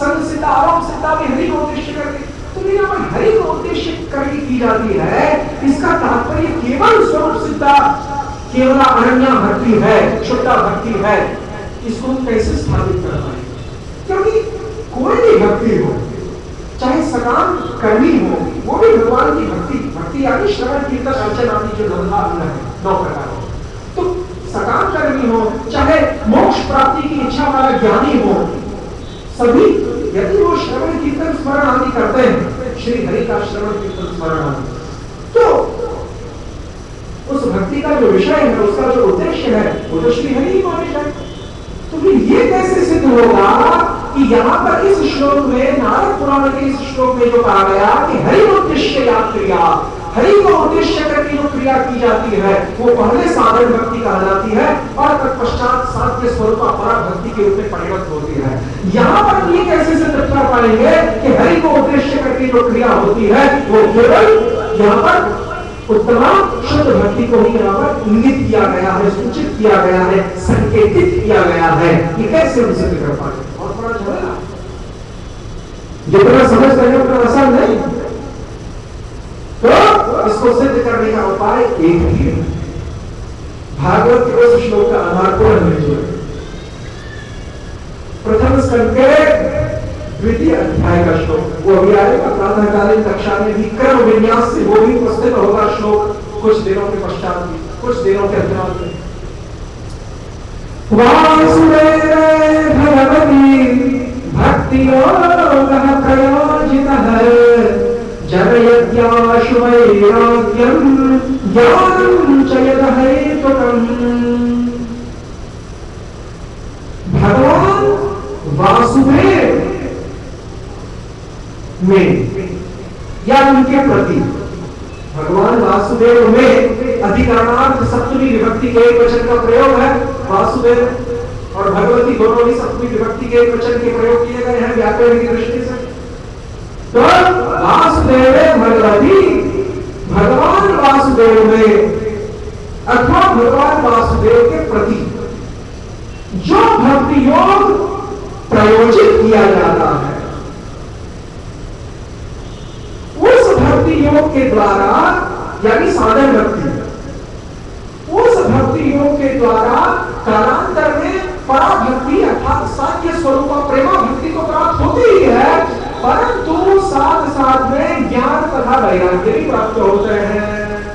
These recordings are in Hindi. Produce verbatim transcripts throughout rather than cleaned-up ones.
संग सिद्धा आरोप सिद्धा भी हरि को उद्देश्य करके, तो यहाँ पर हरि को उद्देश्य करके की जाती है। इसका तात्पर्य केवल स्वरूप सिद्धा केवल अनन्या भक्ति है, शुद्धा भक्ति है, इसको कैसे स्थापित कर पाएंगे? क्योंकि कोई भी भक्ति हो, चाहे सकाम कर्मी हो, वो भी भगवान की भक्ति, भक्ति यानी श्रवण कीर्तन अर्चन आदि जो नौधा अंग है, नौ प्रकार हो, तो सकाम कर्मी हो, चाहे मोक्ष प्राप्ति की इच्छा वाला ज्ञानी हो, सभी यदि वो श्रवण कीर्तन स्मरण आदि करते हैं, श्री हरि का श्रवण कीर्तन स्मरण आदि, तो उस भक्ति का जो विषय है, उसका जो उद्देश्य है, वो तो श्री हरि ही माने जाए। तो फिर ये कैसे सिद्ध होगा कि यहाँ पर इस श्लोक में, नारद पुराण के इस श्लोक में जो कहा गया कि हरि उद्देश्य या क्रिया, हरि को उद्देश्य करके जो क्रिया की जाती है वो पहले साधन भक्ति कहलाती है और तत्पश्चात साध्य स्वरूप परा भक्ति के रूप में परिणत होती है। यहाँ पर ये कैसे सिद्ध कर पाएंगे कि हरि को उद्देश्य करके जो क्रिया होती है वो केवल यहाँ पर उत्तम शुद्ध भक्ति को ही यहाँ पर इंगित किया गया है, सूचित किया गया है, संकेतित किया गया है कि कैसे हम सिद्ध कर पाएंगे। और बड़ा झगड़ा जितना समझ रहे उतना आसान नहीं, तो इसको सिद्ध करने का उपाय एक ही है। भागवत के उस श्लोक का आधार को लीजिए, प्रथम स्कंद के द्वितीय अध्याय का श्लोक, वो अभी आएगा प्रातःकालीन कक्षा में भी, क्रम विन्यास से वो भी उपस्थित होगा श्लोक कुछ दिनों के पश्चात भी, कुछ दिनों के अंतराल में। वासुदेव भगवती भक्ति योगः प्रयोजितः जनयत्याशु वैराग्यं ज्ञानं च यदहेतुकम्। भगवान वासुदेव में या उनके प्रति, भगवान वासुदेव में अधिकरणार्थ सप्तमी विभक्ति के एक वचन का प्रयोग है। वासुदेव और भगवती दोनों ही सप्तमी विभक्ति के एक वचन के प्रयोग किए गए हैं व्याकरण की दृष्टि से। तो वासुदेव भगवती, भगवान वासुदेव में अथवा भगवान वासुदेव के प्रति जो भक्ति योग प्रयोजित किया जाता है, उस भक्ति योग के द्वारा यानी साधन भक्ति, उस भक्ति योग के द्वारा कालांतर में पराभक्ति अर्थात साध्य स्वरूप प्रेमा भक्ति को प्राप्त होती ही है, परंतु साथ साथ में ज्ञान तथा वैराग्य भी प्राप्त होते हैं।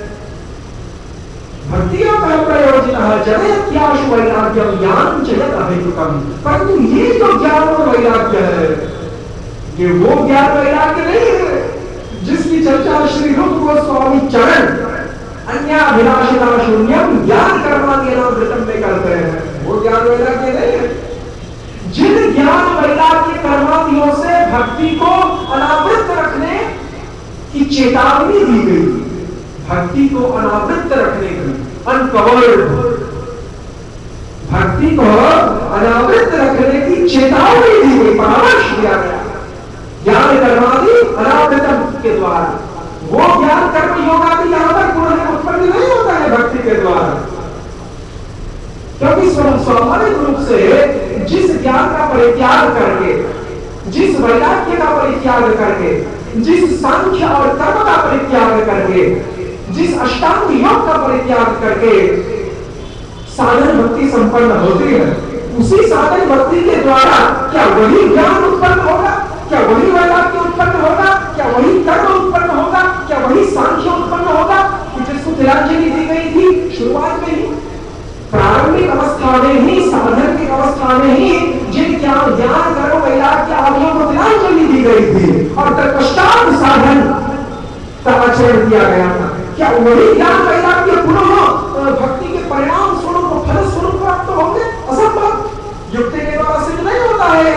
भक्तियों का प्रयोजन जनयत्याशु वैराग्यम ज्ञानं च यदहेतुकम्। परंतु ये जो ज्ञान और वैराग्य है, ये वो ज्ञान वैराग्य नहीं है जिसकी चर्चा श्री रूप गोस्वामी चरण अन्याभिलाषिता शून्यम ज्ञान कर्माद्यनामृतम में करते हैं। वो ज्ञान वैराग्य नहीं है। जिन ज्ञान वैराग्य कर्मादियों से भक्ति को अनावृत रखने की चेतावनी दी गई, भक्ति को अनावृत रखने की, अनकवर्ड भक्ति को अनावृत रखने की चेतावनी दी गई, परामर्श दिया गया ज्ञान कर्मादि अनावृतम के द्वारा। वो ज्ञान कर्म योगादि यहाँ पर पुनः उत्पन्न नहीं होता है भक्ति के द्वारा, क्योंकि स्वाभाविक रूप से जिस ज्ञान का परित्याग करके, जिस वैराग्य का परित्याग करके, जिस सांख्य और कर्म का परित्याग करके, जिस अष्टांग योग का परित्याग करके साधन भक्ति संपन्न होती है, उसी साधन भक्ति के द्वारा क्या वही ज्ञान उत्पन्न होगा, क्या वही वैराग्य उत्पन्न होगा, क्या वही कर्म उत्पन्न होगा, क्या वही सांख्य उत्पन्न होगा जिसको तिलांजलि दी गई थी शुरुआत में ही, प्रारंभिक अवस्था में ही, साधन की अवस्था में ही जिन ज्ञान ज्ञान कर्म वैराग्य आदियों को तिलांजलि दी गई थी और तत्पश्चात साधन का आचरण किया गया था, क्या वही ज्ञान वैराग्य पुनः भक्ति के परिणाम स्वरूप फल स्वरूप प्राप्त होंगे? असंभव, युक्ति के द्वारा सिद्ध नहीं होता है।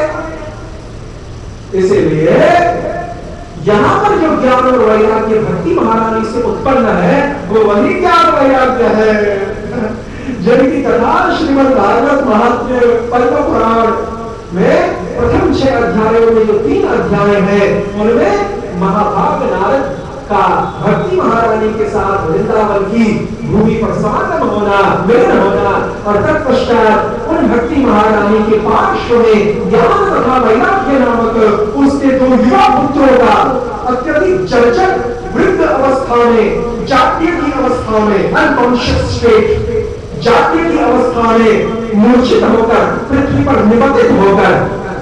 इसलिए यहां पर जो ज्ञान और वैराग्य भक्ति महारानी से उत्पन्न है वो वही ज्ञान वैराग्य है जिनकी कथा श्रीमद् भागवत महात्म्य पद्म पुराण में प्रथम छह अध्यायों में जो तीन अध्याय हैं उनमें महाभाग नारद का भक्ति महारानी के साथ वृंदावन की भूमि पर समागम होना, मिलन होना और तत्पश्चात उन भक्ति महारानी के पार्श्व में ज्ञान तथा वैराग्य नामक में, जातीय की अवस्था में, अनकॉन्शियस स्टेट, जातीय की अवस्था में मूर्छित होकर, पृथ्वी पर निपतित होकर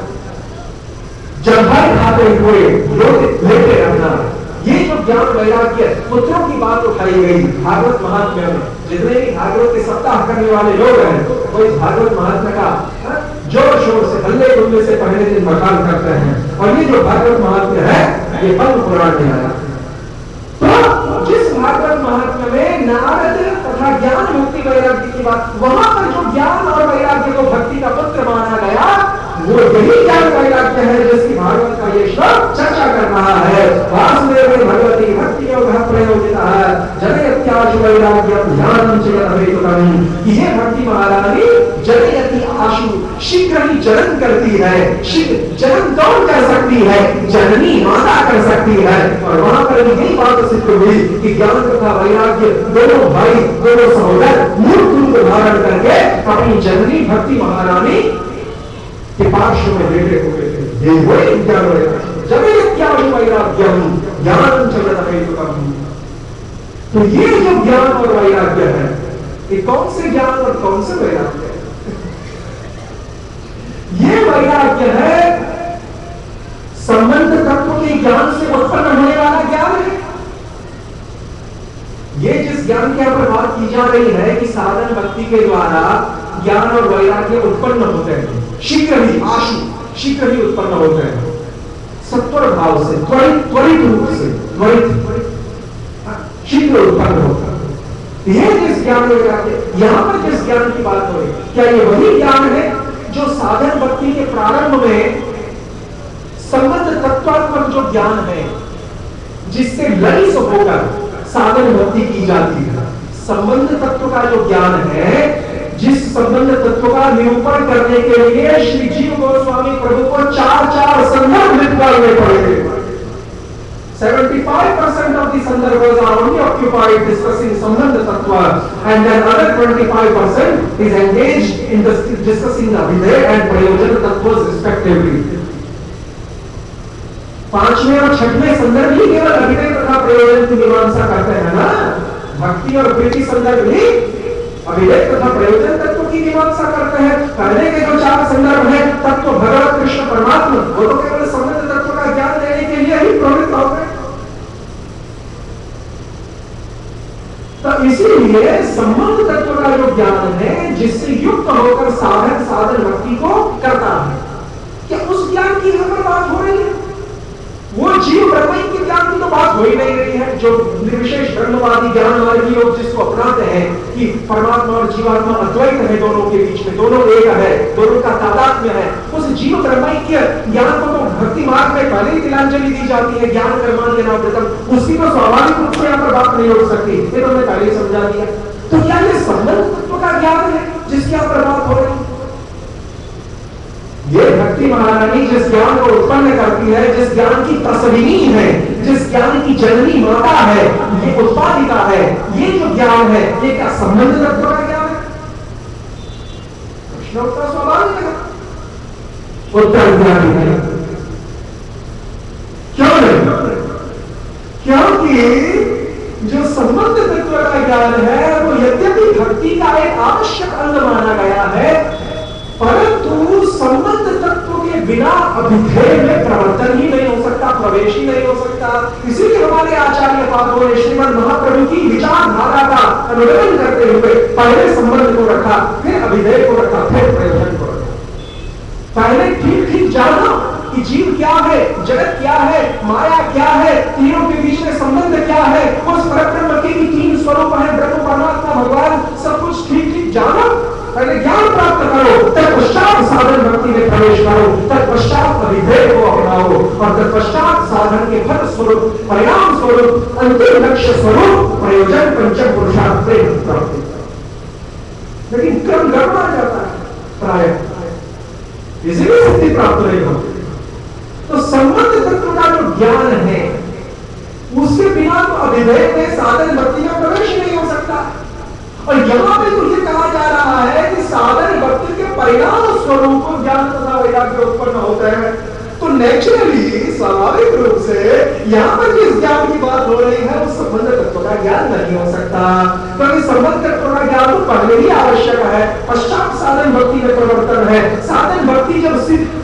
जलभर खाते हुए लेटे रहना, ये जो ज्ञान वैराग्य पुत्रों की बात उठाई गई भागवत महात्म्य में। जितने भी भागवत के सप्ताह करने वाले लोग हैं वो इस भागवत महात्म्य का जोर शोर से हल्ले गुल्ले से पहले दिन बखान करते हैं। और ये जो भागवत महात्म्य है ये पद्म पुराण में आया। तो जिस भागवत महात्म्य में नारद तथा ज्ञान भक्ति वैराग्य की बात, वहां पर जो ज्ञान और वैराग्य को भक्ति का पुत्र माना गया वो यही ज्ञान वैराग्य है जिसकी भागवत का ये श्लोक चर्चा कर रहा है। वासुदेव भगवती भक्ति योग प्रयोजिता है जनयत्याशु वैराग्यम ध्यान चेतन। ये भक्ति महारानी जनयति आशु, शीघ्र ही जनन करती है। शीघ्र जनन कौन कर सकती है? जननी माता कर सकती है। और वहां पर यही बात सिद्ध हुई कि ज्ञान तथा वैराग्य दोनों भाई, दोनों सहोदर मूर्त रूप धारण करके अपनी जननी भक्ति महारानी के पार्श्व में बैठे हुए थे। ये वही ज्ञान वैराग्य जनयत्याशु वैराग्यम ज्ञान चेतन। तो ये जो ज्ञान और वैराग्य है ये कौन से ज्ञान और कौन से वैराग्य है? ये वैराग्य है संबंध तत्व के ज्ञान से उत्पन्न होने वाला ज्ञान है। ये जिस ज्ञान की यहां पर बात की जा रही है कि साधन भक्ति के द्वारा ज्ञान और वैराग्य उत्पन्न होते हैं, शीघ्र ही आशु शीघ्र ही उत्पन्न होते हैं, सत्वर भाव से, त्वरित त्वरित रूप से, त्वरित शीघ्र उत्पन्न होता है। ये जिस ज्ञान वैराग्य यहां पर जिस ज्ञान की बात हो रही, क्या ये वही ज्ञान है जो साधन भक्ति के प्रारंभ में संबंध तत्वात्मक जो ज्ञान है जिससे ललित होकर साधन भक्ति की जाती है? संबंध तत्व का जो ज्ञान है, जिस संबंध तत्व का निरूपण करने के लिए श्री जीव गोस्वामी प्रभु को चार चार संदर्भ निकालने पड़े। seventy-five percent of the sandarbhas are only occupied discussing sambandha tattva, and then other twenty-five percent is engaged in the discussing the abhidheya and prayojana tattvas respectively. पांचवें और छठवें संदर्भ ही केवल अभिनय तथा प्रयोजन की मीमांसा करते हैं ना। भक्ति और प्रीति संदर्भ ही अभिनय तथा प्रयोजन तत्व की मीमांसा करते हैं। पहले के जो चार संदर्भ है तत्व भगवत कृष्ण परमात्मा, वो तो केवल संबंध तत्व का ज्ञान देने के लिए ही प्रवृत्त होते हैं। तो इसीलिए संबंध तत्व का जो ज्ञान है जिससे युक्त होकर साधन साधन भक्ति को करता है, क्या उस ज्ञान की यहां पर बात हो रही है? वो जीव ब्रह्म के ज्ञान की तो बात हो ही नहीं रही है। जो निर्विशेष ब्रह्मवादी ज्ञान मार्गी लोग जिसको अपनाते हैं कि परमात्मा और जीवात्मा अद्वैत है, दोनों के बीच में दोनों एक है, दोनों का तादात्म्य है, उस जीव ब्रह्म के ज्ञान को तो भक्ति मार्ग में पहले ही तिलांजलि दी जाती है, ज्ञान कर्मांजनावृतम, उसकी तो स्वाभाविक रूप से यहाँ पर बात नहीं हो सकती, ये तो हमने पहले ही समझा दिया। तो क्या ये संबंध तत्व का ज्ञान है जिसकी यहाँ पर बात हो रही है? ये भक्ति महारानी जिस ज्ञान को उत्पन्न करती है, जिस ज्ञान की प्रसविनी है, जिस ज्ञान की जननी माता है, ये उत्पादिका है, ये जो ज्ञान है ये क्या संबंध तत्व का ज्ञान है? प्रश्न उत्तर स्वाभाविक है, उत्तर ज्ञान है। क्यों नहीं? क्योंकि जो संबंध तत्व का ज्ञान है वो यद्यपि भक्ति का एक आवश्यक अंग माना गया है, परंतु संबंध तत्व के बिना अभिधेय में प्रवर्तन ही नहीं हो सकता, प्रवेश ही नहीं हो सकता। इसीलिए हमारे आचार्य पादों ने श्रीमद् महाप्रभु की विचारधारा का अनुगमन करते हुए पहले संबंध को रखा, फिर अभिधेय को रखा, फिर प्रयोजन को रखा। पहले ठीक ठीक जाना कि जीव क्या है, जगत क्या है, माया क्या है, तीनों के बीच में संबंध क्या है, उस परब्रह्म के भी तीन स्वरूप है, ब्रह्म परमात्मा भगवान, सब कुछ ठीक ठीक जानो, पहले ज्ञान प्राप्त करो, तत्पश्चात साधन भक्ति में प्रवेश करो, तत्पश्चात अभिधेय को अपनाओ और तत्पश्चात साधन के फल स्वरूप, परिणाम स्वरूप, अंतिम लक्ष्य स्वरूप प्रयोजन पंचम पुरुषार्थ प्रेम प्राप्ति। लेकिन क्रम गड़बड़ा जाता है प्राय, इसीलिए सिद्धि प्राप्त नहीं होती। तो संबंध तत्व का जो ज्ञान है उसके बिना तो अभिधेय में साधन भक्ति में प्रवेश नहीं हो सकता। और यहां पे तो ये कहा जा रहा है कि साधन भक्ति के परिणाम स्वरूप ज्ञान तथा वैराग्य उत्पन्न होता है। तो नेचुरली स्वाभाविक रूप से यहाँ पर जिस ज्ञान की बात हो रही है उस संबंध तत्व का ज्ञान नहीं हो सकता, क्योंकि संबंध तत्व का ज्ञान तो पहले ही आवश्यक है। पश्चात साधन भक्ति में परिवर्तन है। साधन भक्ति जब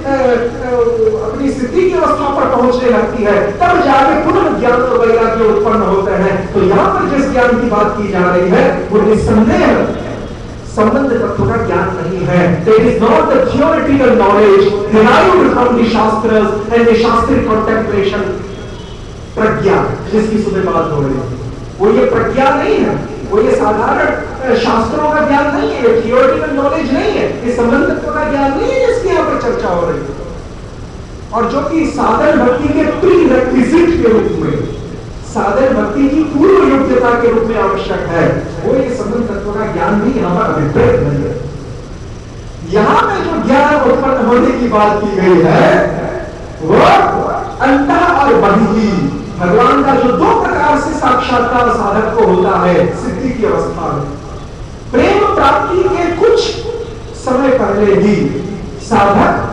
अपनी स्थिति की अवस्था पर पहुंचने लगती है तब जाके पुनः ज्ञान और वैराग्य उत्पन्न होते हैं। तो यहाँ पर जिस ज्ञान की बात की जा रही है वो निस्संदेह संबंध तत्व का ज्ञान नहीं है। It is not the theoretical knowledge derived from the shastras and the shastric contemplation प्रज्ञा जिसकी सुबह बात हो रही है, वो ये प्रज्ञा नहीं है, वो ये साधारण शास्त्रों का ज्ञान नहीं है, थियोरेटिकल नॉलेज नहीं है, ये संबंध तत्व का ज्ञान नहीं है जिसकी यहाँ पर चर्चा हो रही है, और जो कि साधन भक्ति के प्रीरेक्विजिट के रूप में, साधन भक्ति की पूर्व योग्यता के रूप में आवश्यक है, वो ये संबंध तत्व का ज्ञान भी यहाँ पर अभिप्रेत नहीं है। यहाँ पे जो ज्ञान उत्पन्न होने की बात की गई है वो अंतः और बहिः, भगवान का जो दो प्रकार से साक्षात्कार साधक को होता है सिद्धि की अवस्था में। प्रेम प्राप्ति के कुछ समय पहले ही साधक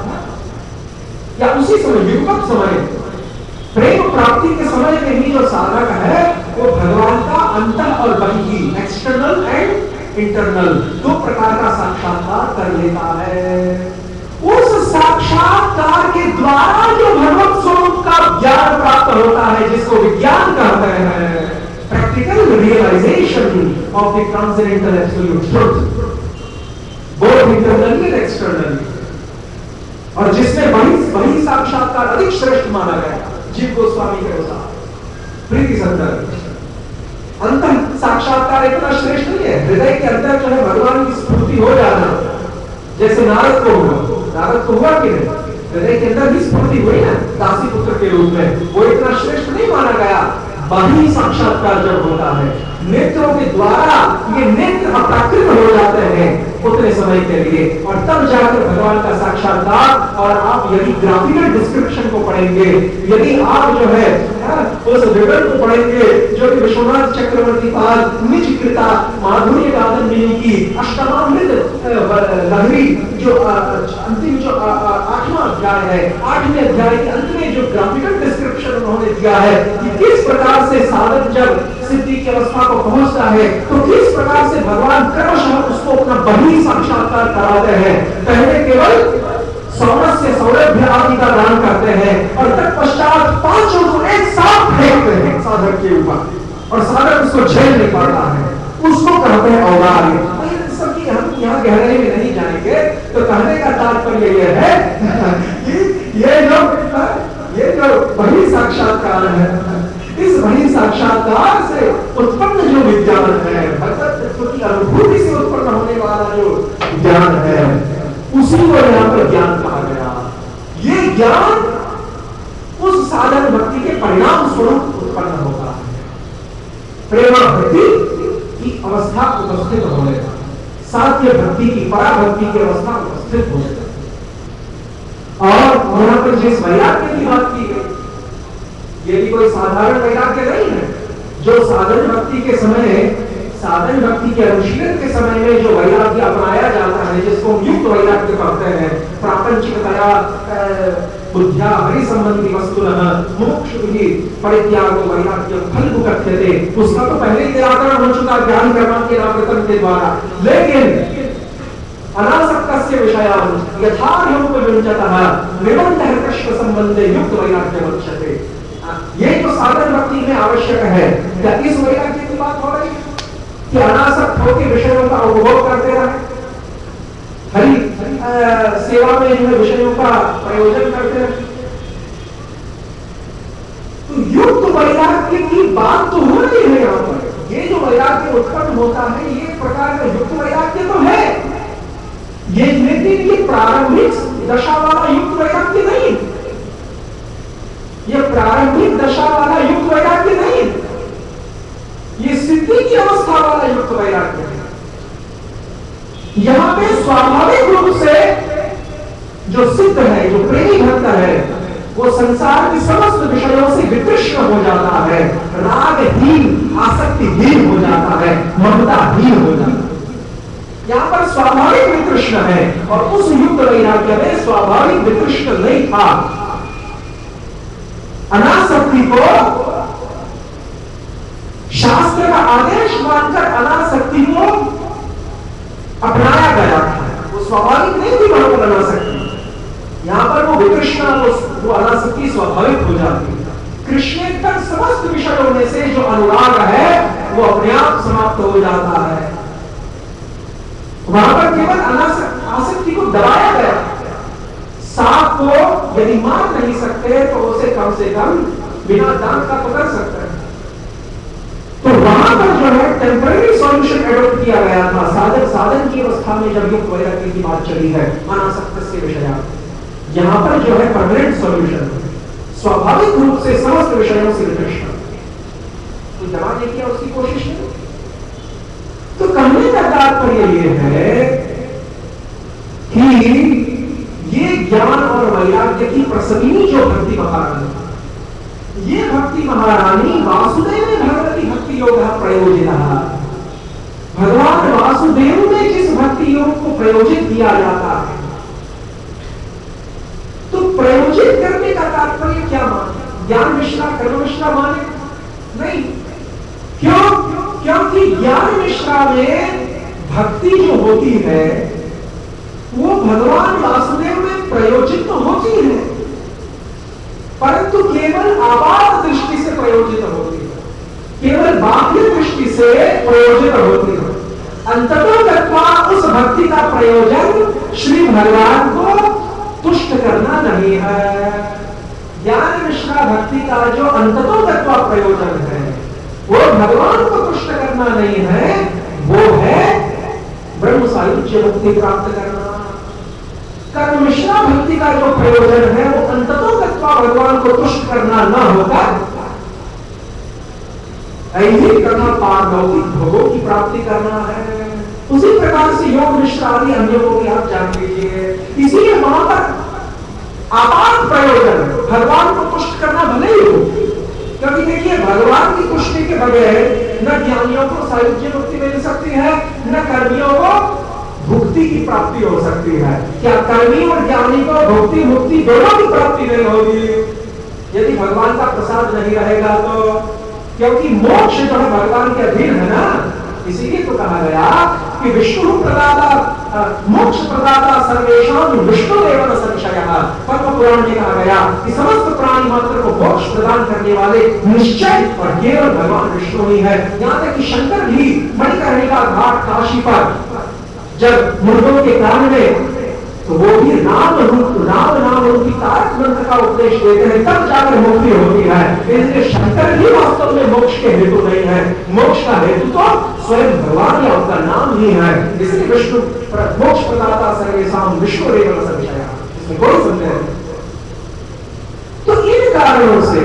या उसी समय युगपत समय प्रेम प्राप्ति के समय में ही जो साधक है वो भगवान का अंतः और बहिः, एक्सटर्नल एंड इंटरनल, दो प्रकार का साक्षात्कार कर लेता है। उस साक्षात्कार के द्वारा जो भगवत स्वरूप का ज्ञान प्राप्त होता है जिसको विज्ञान कहते हैं, practical realisation of the transcendental absolute truth, both internally and externally, और जिसमें वही वही साक्षात्कार अधिक श्रेष्ठ माना गया जीव गोस्वामी के अनुसार प्रीति संदर्भ। अंतर साक्षात्कार इतना श्रेष्ठ नहीं है, हृदय के अंदर जो है भगवान की स्फूर्ति हो जाना, जैसे नारद को हुआ, नारद को हुआ कि नहीं, हृदय के अंदर भी स्फूर्ति हुई ना दासी पुत्र के रूप में, वो इतना श्रेष्ठ नहीं माना गया। वही साक्षात्कार जब होता है नेत्रों के द्वारा, ये नेत्र अप्राकृत हो जाते हैं उतने समय के लिए, और तब जाकर भगवान का साक्षात्कार। और आप यदि ग्राफिकल डिस्क्रिप्शन को पढ़ेंगे, यदि आप जो है उस विवरण को पढ़ेंगे जो कि विश्वनाथ चक्रवर्ती पाल निज कृता माधुर्य गादन मिनी की अष्टमामृत लहरी जो अंतिम जो आठवां अध्याय है, आठवें अध्याय के अंत में जो ग्राफिकल डिस्क्रिप्शन उन्होंने दिया है कि किस प्रकार से साधक जब सिद्धि की अवस्था को पहुंचता है तो किस प्रकार से भगवान क्रमशः उसको अपना बहिः साक्षात्कार कराते हैं। पहले केवल सौरस्य सौरभ्य आदि का दान करते हैं और तत्पश्चात पांचों को एक साथ फेंकते हैं साधक के ऊपर, और साधक उसको झेल नहीं पाता है, उसको कहते हैं औदार्य। सबकी हम यहाँ गहराई में नहीं जाएंगे, तो कहने का तात्पर्य यह है कि ये जो ये जो बहिः साक्षात्कार है, इस बहिः साक्षात्कार से उत्पन्न जो विज्ञान है, भगवत तत्व की अनुभूति से उत्पन्न होने वाला जो ज्ञान है, उसी को यहाँ पर ज्ञान कहा गया। ये ज्ञान उस साधन भक्ति के परिणाम स्वरूप उत्पन्न होता है। प्रेमा भक्ति की अवस्था उपस्थित होने का, साध्य भक्ति की पराभक्ति की अवस्था उपस्थित होने का, और यहाँ पर जिस वैराग्य की बात की गई ये भी कोई साधारण वैराग्य नहीं है। जो साधन भक्ति के समय, साधन भक्ति के अनुशीलन के समय में जो वैराग्य अपनाया जाता है, जिसको युक्त वैराग्य कहते हैं, प्रापंचिकतया बुद्ध्या हरि संबंधी वस्तुनः मुमुक्षुभिः परित्यागो वैराग्यं खलु कथ्यते, उसका तो पहले ही निराकरण हो चुका ज्ञान कर्म के नामकरण के द्वारा। लेकिन अनासक्तस्य विषयान् यथार्हमुपयुञ्जतः निबन्धः कृष्ण संबंधे युक्त वैराग्यम् उच्यते। ये तो साधन भक्ति में आवश्यक है। क्या इस वैराग्य की बात हो रही है कि अनासक्त होकर विषयों का उपभोग करते रहे, हरि सेवा में जो है विषयों का प्रयोजन करते रहे? तो युक्त वैराग्य की बात तो हो रही है यहाँ पर। ये जो वैराग्य उत्पन्न होता है ये प्रकार का युक्त वैराग्य तो है, ये लेकिन ये प्रारंभिक दशा वाला युक्त वैराग्य नहीं, ये प्रारंभिक दशा वाला युक्त वैराग्य नहीं, ये सिद्धि की अवस्था वाला युक्त वैराग्य है। यहां पे स्वाभाविक रूप से जो सिद्ध है, जो प्रेमी भक्त है, वो संसार के समस्त विषयों से वितृष्ण हो जाता है, रागहीन आसक्तिहीन हो जाता है, ममताहीन हो जाता है। यहां पर स्वाभाविक वितृष्ण है, और उस युक्त वैराग्य में स्वाभाविक वितृष्ण नहीं था। अनासक्ति को शास्त्र का आदेश मानकर अनासक्ति को अपनाया गया था। वो स्वाभाविक नहीं थी वहां पर अनासक्ति, यहां पर वो विकृष्णा, वो अनासक्ति स्वाभाविक हो जाती है। कृष्णेतर समस्त विषयों में से जो अनुराग है वो अपने आप समाप्त हो जाता है। वहां पर केवल आसक्ति को दबाया गया। सांप को यदि मार नहीं सकते तो उसे कम से कम बिना दांत का पकड़ सकते हैं। तो वहां पर जो है टेम्पररी सॉल्यूशन एडॉप्ट किया गया था। साधक साधन की अवस्था में जब युक्त वैराग्य की बात चली है अनासक्त से विषय, यहां पर जो है परमानेंट सॉल्यूशन स्वाभाविक रूप से समस्त विषयों से विकृष्ण, तो दबाने की उसकी कोशिश नहीं। तो कहने का तात्पर्य ये है कि ये ज्ञान और वैराग्य की प्रसविनी जो भक्ति महारानी, ये भक्ति महारानी वासुदेव में भगवती भक्ति योग प्रयोजित, भगवान वासुदेव में जिस भक्ति योग को प्रयोजित किया जाता है, तो प्रयोजित करने का तात्पर्य क्या माने? ज्ञान निष्ठा कर्म निष्ठा माने? नहीं। क्यों? क्योंकि ज्ञान निष्ठा में भक्ति जो होती है वो भगवान वासुदेव में प्रयोजित तो होती है, परंतु केवल आपात दृष्टि से प्रयोजित होती है, केवल बाह्य दृष्टि से प्रयोजित होती है। अंततोगत्वा उस भक्ति का प्रयोजन श्री भगवान को तुष्ट करना नहीं है। ज्ञान निष्ठा भक्ति का जो अंततोगत्वा प्रयोजन है वो भगवान को तुष्ट करना नहीं है, वो है ब्रह्म सायुज्य मुक्ति प्राप्त करना। कर्म मिश्रा भक्ति का जो प्रयोजन है वो अंततोगत्वा भगवान को तुष्ट करना न होगा, ऐहिक तथा पारलौकिक भोगों की प्राप्ति करना है। उसी प्रकार से योग निष्ठा आदि अन्यों को भी आप जान लीजिए। इसीलिए वहां पर आपात प्रयोजन भगवान को तुष्ट करना भले ही हो, क्योंकि देखिए भगवान की तुष्टि के बगैर न ज्ञानियों को सायुज्य मुक्ति मिल सकती है, न कर्मियों को भुक्ति की प्राप्ति हो सकती है। क्या कर्मी और ज्ञानी को भुक्ति मुक्ति दोनों की प्राप्ति नहीं होगी यदि भगवान का प्रसाद नहीं रहेगा तो? क्योंकि मोक्ष जो है भगवान के अधीन है ना, इसीलिए तो कहा गया कि विष्णु प्रदाता मोक्ष प्रदाता सर्वेषां विष्णुरेव न संशयः। पद्म पुराण में कहा गया कि समस्त प्राणी मात्र को मोक्ष प्रदान करने वाले निश्चय और केवल भगवान विष्णु ही है। यहाँ तक कि शंकर भी मणिकर्णिका घाट काशी पर जब मुर्गों के कान में, तो वो भी राम रूप राम नाम रूपी तारक मंत्र का उपदेश देते हैं, तब जाकर मुक्ति होती है। इसलिए शंकर भी वास्तव में मोक्ष के हेतु नहीं है, मोक्ष का हेतु तो स्वयं भगवान या उनका नाम ही है। इसलिए विष्णु मोक्ष प्रदाता सर्वेषां विष्णुरेव न संशयः, इसमें कोई संदेह नहीं। तो इन कारणों से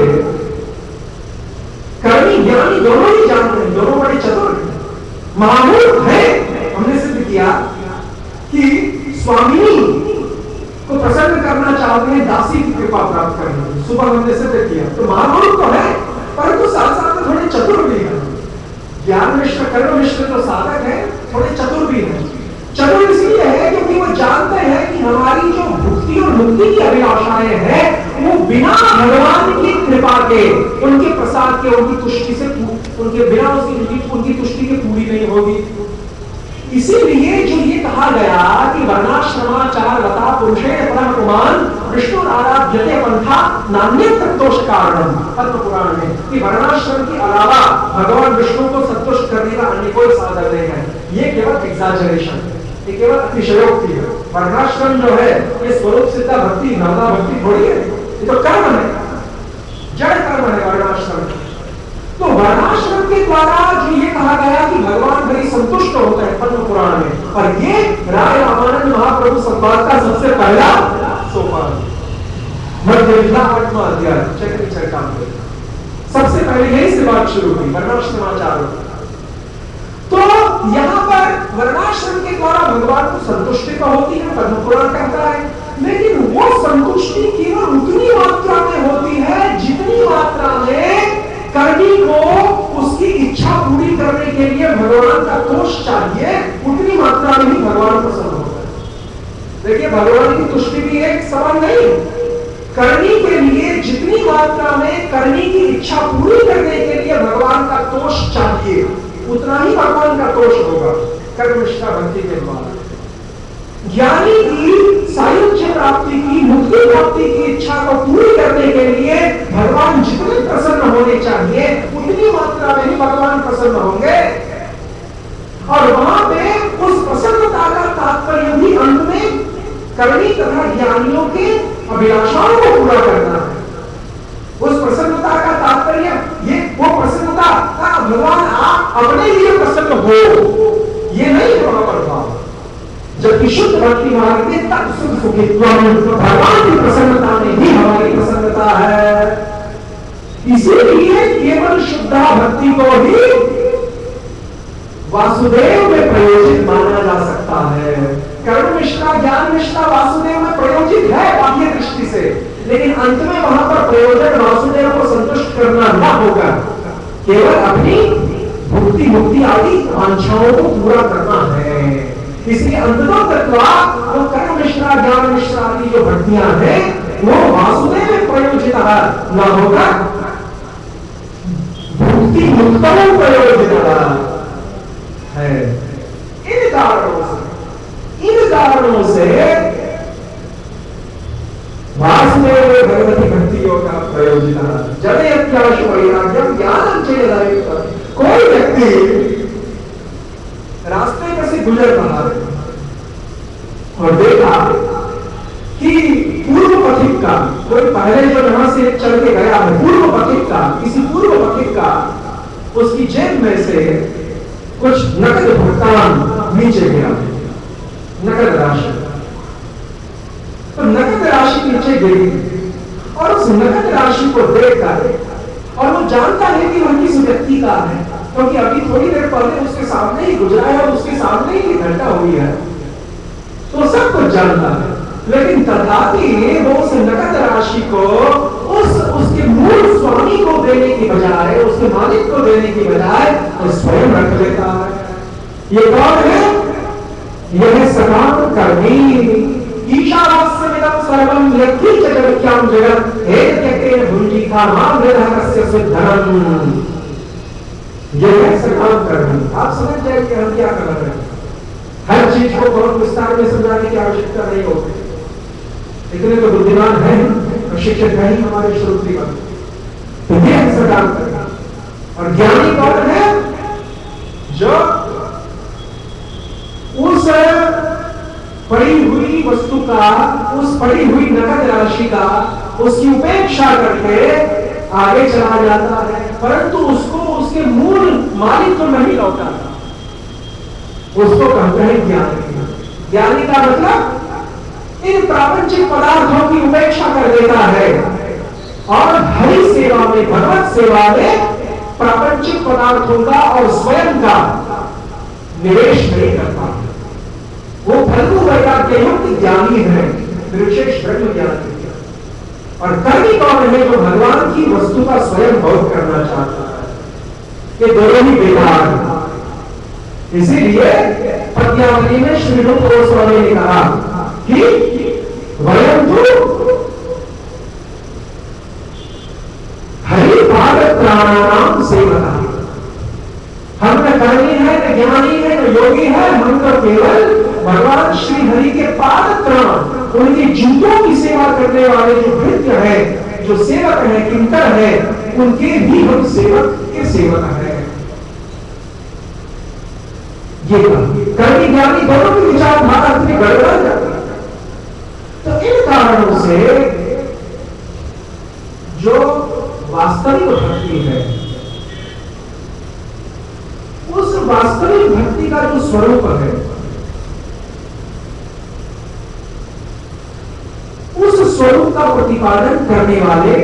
कर्मी ज्ञानी दोनों ही जानते हैं, दोनों बड़े चतुर महामूर्ख है। हमने सिद्ध किया कि स्वामी को प्रसन्न करना चाहते हैं, दासी की कृपा प्राप्त करना, सुबह हमने सिद्ध किया। तो महामूर्ख तो है, परंतु साथ साथ में थोड़े चतुर भी है। ज्ञान मिश्र कर्म मिश्र तो साधक है, थोड़े चतुर भी है। चतुर इसलिए है क्योंकि वो जानते हैं कि हमारी जो भुक्ति और मुक्ति की अभिलाषाएं हैं वो बिना भगवान की कृपा के, उनके प्रसाद के, उनकी तुष्टि से, उनके बिना उसकी उनकी तुष्टि के पूरी नहीं होगी। इसीलिए जो ये कहा गया कि वर्णाश्रमाचार लता पुरुषे परम पुमान विष्णु आराध्यते पंथा नान्यत्र दोष कारणम, पद्म पुराण में कि वर्णाश्रम के अलावा भगवान विष्णु को संतुष्ट करने का अन्य कोई साधन नहीं है। ये केवल एग्जैजरेशन है, ये केवल अतिशयोक्ति है। वर्णाश्रम जो है ये स्वरूप सिद्धा भक्ति नवदा भक्ति थोड़ी है, ये तो कर्म है, जड़ कर्म है वर्णाश्रम। तो वर्णाश्रम के द्वारा जो ये कहा गया कि भगवान बड़ी संतुष्ट होता है पद्म पुराण में, और ये राय रामानंद महाप्रभु संवाद का सबसे पहला सोपान मध्य आठवां अध्याय चक्र चरकामृत, सबसे पहले यही से बात शुरू हुई वर्णाश्रमाचार्यों। तो यहाँ पर वर्णाश्रम के द्वारा भगवान को संतुष्टि तो होती है, पद्म पुराण कहता है, लेकिन वो संतुष्टि केवल उतनी मात्रा में होती है जितनी मात्रा में कर्मी को उसकी इच्छा पूरी करने के लिए भगवान का तोष चाहिए, उतनी मात्रा में ही भगवान प्रसन्न होता है। देखिए भगवान की तुष्टि भी एक समान नहीं, कर्मी के लिए जितनी मात्रा में कर्मी की इच्छा पूरी करने के लिए भगवान का तोष चाहिए, उतना ही भगवान का तोष होगा कर्मनिष्ठा भक्ति के द्वारा। ज्ञानी की सायुज्य प्राप्ति की, मुक्ति प्राप्ति की इच्छा को पूरी करने के लिए भगवान जितने प्रसन्न होने चाहिए उतनी मात्रा में ही भगवान प्रसन्न होंगे। और वहां पे उस प्रसन्नता का तात्पर्य भी अंत में कर्मी तथा ज्ञानियों के अभिलाषाओं को पूरा करना है। उस प्रसन्नता का तात्पर्य ये वो प्रसन्नता का भगवान आप अपने लिए प्रसन्न हो, ये नहीं है वहां पर भाव। जबकि शुद्ध भक्ति मार्ग में तब सुख सुखित्व भगवान की प्रसन्नता में ही हमारी प्रसन्नता है। इसीलिए केवल शुद्धा भक्ति को ही वासुदेव में प्रयोजित माना जा सकता है। कर्म निष्ठा ज्ञान निष्ठा वासुदेव में प्रयोजित है बाह्य दृष्टि से, लेकिन अंत में वहां पर प्रयोजन वासुदेव को संतुष्ट करना न होगा, केवल अपनी भक्ति मुक्ति आदि वांछाओं को पूरा करना है। इसलिए अंततः तत्वा वो कर्म निष्ठा ज्ञान निष्ठा आदि जो भक्तियां हैं वो वासुदेव में प्रयोजित न होगा, भक्ति मुक्तों प्रयोजित है। इन कारणों से इन कारणों से वासुदेव भगवती भक्तियों का प्रयोजन जड़े अत्याश वैराग्यम ज्ञान चेत। कोई व्यक्ति रास्ते में से गुजर रहा है और देखा कि पूर्व पथिक का कोई पहले जो यहां से चल के गया है, पूर्व पथिक का किसी पूर्व पथिक का उसकी जेब में से कुछ नकद भुगतान नीचे गिरा, नकद राशि। तो नकद राशि नीचे गिरी और उस नकद राशि को देखकर, और वो जानता है कि वो किस व्यक्ति का है, क्योंकि अभी थोड़ी देर पहले उसके सामने ही गुजरा है और उसके सामने ही घटना हुई है, तो सब कुछ जानता है। लेकिन तथापि वो उस नकद राशि को उस उसके मूल स्वामी को देने की बजाय, उसके मालिक को देने की बजाय तो स्वयं रख लेता है। ये कौन है? यह सकाम कर्मी ईशावास्यमिदं सर्वं यत्किंच जगत्यां जगत् एतद्यकेन भुञ्जीथा मां वृद्धस्य सुद्धरम्। यह है सकाम कर्मी। आप समझ जाए कि हम क्या कर रहे हैं। हर चीज को बहुत विस्तार में समझाने की आवश्यकता नहीं होती, इतने तो बुद्धिमान है और शिक्षक है ही हमारे श्रोत्री पर। तो यह है सकाम कर्मी। और ज्ञानी कौन है? जो उस पड़ी हुई वस्तु का, उस पड़ी हुई नकद राशि का, उसकी उपेक्षा करके आगे चला जाता है, परंतु उसको उसके मूल मालिक को नहीं लौटाता। उसको कहते हैं ज्ञानी। ज्ञानी का मतलब इन प्रापंचिक पदार्थों की उपेक्षा कर देता है और हरि सेवा में, भगवत सेवा में प्रापंचिक पदार्थों का और स्वयं का निवेश नहीं करता। वो फल्गु वैराग्य युक्त ज्ञानी है, विशेष ब्रह्म ज्ञानी। और कर्मी कौन है? जो भगवान की वस्तु का स्वयं भोग करना चाहता है। ये दोनों ही बेकार है। इसीलिए पद्यावली में श्री रूप गोस्वामी ने कहा कि वयम तो हरि पाद प्राणानाम सेवका। हम न कर्मी है, न ज्ञानी है, न योगी है, हम तो केवल भगवान श्री हरि के पाद त्राण, उनके जूतों की सेवा करने वाले जो भृत्य है, जो सेवक है, किंकर है, उनके भी हम सेवक के सेवक है। ये कर्मी ज्ञानी दोनों की विचारधारा अपनी गड़बड़ा जाती है। तो इन कारणों से जो वास्तविक भक्ति है, उस वास्तविक भक्ति का जो स्वरूप है, उस स्वरूप का प्रतिपादन करने वाले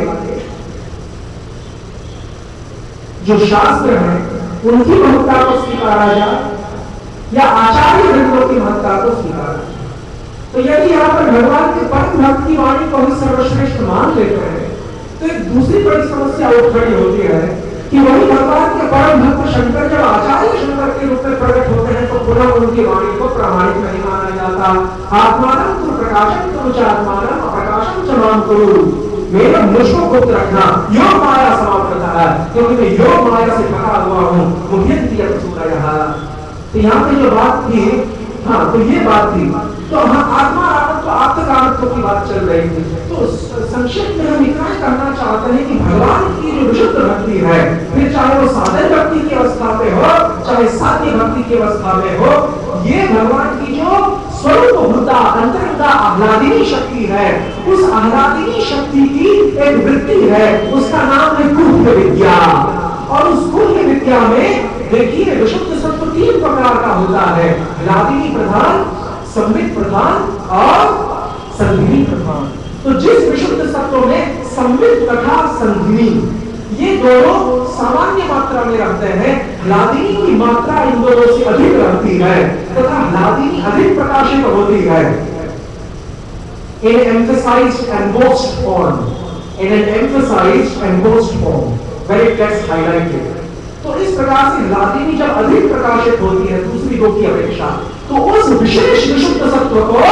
जो शास्त्र हैं, उनकी महत्ता को स्वीकारा जाए या आचार्य वृंदों की महत्ता को स्वीकारा जाए। तो यदि यहाँ पर भगवान के परम भक्त की वाणी को ही सर्वश्रेष्ठ मान लेते हैं, तो एक दूसरी बड़ी समस्या उठ खड़ी होती है कि वही भगवान के परम भक्त शंकर जब आचार्य शंकर के रूप में प्रकट होते हैं तो पुनः उनकी वाणी को प्रामाणिक नहीं माना जाता। आत्मानम तु प्रकाशम तु चात्मानम अप्रकाशम च माम कुरु, मेरा मुझको गुप्त रखना, योग माया समाप्तता सकता, क्योंकि मैं योग माया से ढका हुआ हूँ। मुह्यन्ति सूरयः। तो यहाँ पे जो बात थी, हाँ तो ये बात थी, तो हाँ आत्मा रामत्व आत्मकामत्व की बात चल रही थी। तो संक्षेप में हम इतना कहना चाहते हैं कि भगवान की जो विशुद्ध भक्ति है, फिर चाहे वो साधन भक्ति की अवस्था में हो, चाहे साध्य भक्ति की अवस्था में हो, ये भगवान की जो स्वरूपभूता अंतरंगा आह्लादिनी शक्ति है, उस आह्लादिनी शक्ति की एक वृत्ति है, उसका नाम है गुह्य विद्या। और उस गुह्य विद्या में देखिए विशुद्ध सत्व तीन प्रकार का होता है, आह्लादिनी प्रधान, संवित प्रधान और संधिनी प्रधान। तो जिस विशुद्ध सत्व में संवित तथा संधिनी ये दोनों सामान्य मात्रा में रहते हैं, आह्लादिनी की मात्रा इन दोनों से अधिक रहती है तथा आह्लादिनी अधिक प्रकाशित होती है। In emphasized and boast form, in an emphasized and boast form, where it gets highlighted. तो इस प्रकार से आह्लादिनी जब अधिक प्रकाशित होती है दूसरी दो की अपेक्षा, तो उस विशेष विशुद्ध सत्व को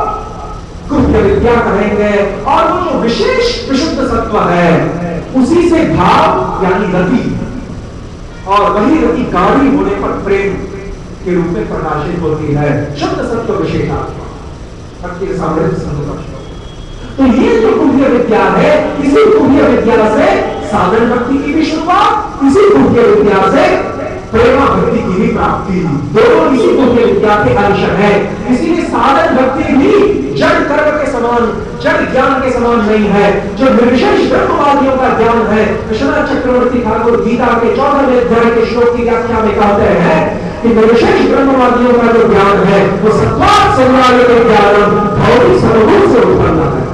गुह्य विद्या कहेंगे। और वो जो विशेष विशुद्ध सत्व है उसी से भाव यानी रति, और वही रति गाढ़ी होने पर प्रेम के रूप में प्रकाशित होती है। शुद्ध सत्व विशेषात्मा भक्ति समृद्ध संतोष। तो ये जो गुह्य विद्या है, इसी गुह्य विद्या से साधन भक्ति की भी शुरुआत, इसी गुह्य विद्या से प्रेमा भक्ति की भी प्राप्ति, दोनों इसी गुह्य विद्या के अंश है। इसीलिए साधन भक्ति भी जड़ कर्म के समान, जड़ ज्ञान के समान नहीं है। जो निर्विशेष ब्रह्मवादियों का ज्ञान है, विश्वनाथ चक्रवर्ती ठाकुर गीता के चौदहवें अध्याय के श्लोक की व्याख्या में कहते हैं कि निर्विशेष ब्रह्मवादियों का जो ज्ञान है वो सत्वात् संज्ञायते ज्ञानम भौतिक सर्वभूत से उत्पन्न है।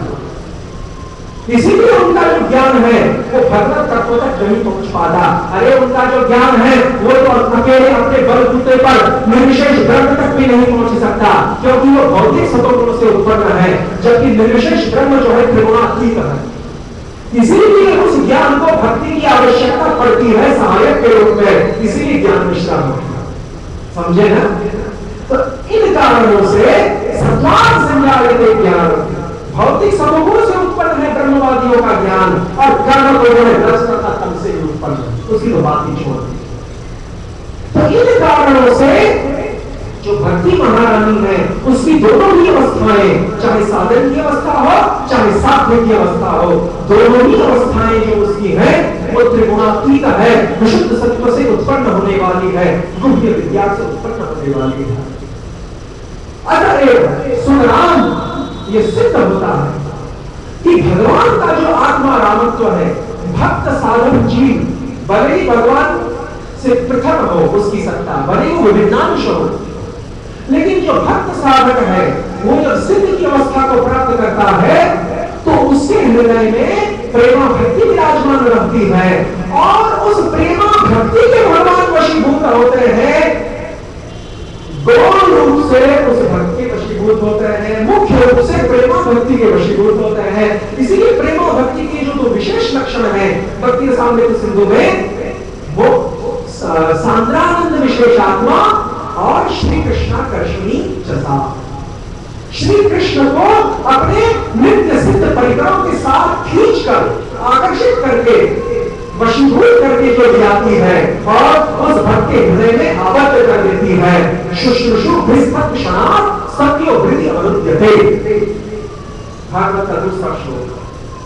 इसीलिए उनका जो ज्ञान है वो भगवत तत्व तक नहीं पहुंच पाता। अरे उनका जो ज्ञान है वो तो अकेले अपने बलबूते पर निर्विशेष ब्रह्म तक भी नहीं पहुंच सकता, क्योंकि वो भौतिक सतोगुण से उत्पन्न है, जबकि निर्विशेष ब्रह्म जो है त्रिगुणातीत है। इसीलिए उस ज्ञान को भक्ति की आवश्यकता पड़ती है सहायक के रूप में, इसीलिए ज्ञान निष्ठा होती है। समझे ना? तो इन कारणों से सत्वात् संज्ञायते ज्ञानम, भौतिक समूह से उत्पन्न है ब्रह्मवादियों का ज्ञान, और कर्म को तथा तम से उत्पन्न, उसकी तो बात ही छोड़ दी। तो इन कारणों से जो भक्ति महारानी है उसकी दोनों ही अवस्थाएं, चाहे साधन की अवस्था हो चाहे साध्य की अवस्था हो, दोनों ही अवस्थाएं जो उसकी है वो त्रिगुणातीत है, विशुद्ध सत्व से उत्पन्न होने वाली है, गुह्य विद्या से उत्पन्न होने वाली है। अतः सुनाम ये सिद्ध होता है कि भगवान का जो आत्मा रामत्व है, भक्त साधक जीव भले ही भगवान से पृथक हो उसकी सत्ता, भले ही वो विभिन्नांश हो, लेकिन जो भक्त साधक है वो जब सिद्ध की अवस्था को प्राप्त करता है तो उसके हृदय में प्रेमा भक्ति विराजमान रहती है, और उस प्रेमा भक्ति के भगवान वशीभूत होते हैं, गौण रूप से उस भक्ति के वशीभूत होते हैं, मुख्य रूप से प्रेमा भक्ति के वशीभूत होते हैं। इसीलिए प्रेमा भक्ति के जो दो विशेष लक्षण हैं भक्ति रसामृत सिंधु में, वो सांद्रानंद विशेषात्मा और श्री कृष्णाकर्षणी जसा। श्री कृष्ण को अपने नित्य सिद्ध परिकरों के साथ खींचकर, आकर्षित करके, वशीभूत करके जो जाती है और उस भक्त के हृदय में आबद्ध कर देती है। शुश्रूषु भिस्मत् क्षणात् सत्यो हृदय अनुद्यते, भागवत का दूसरा श्लोक।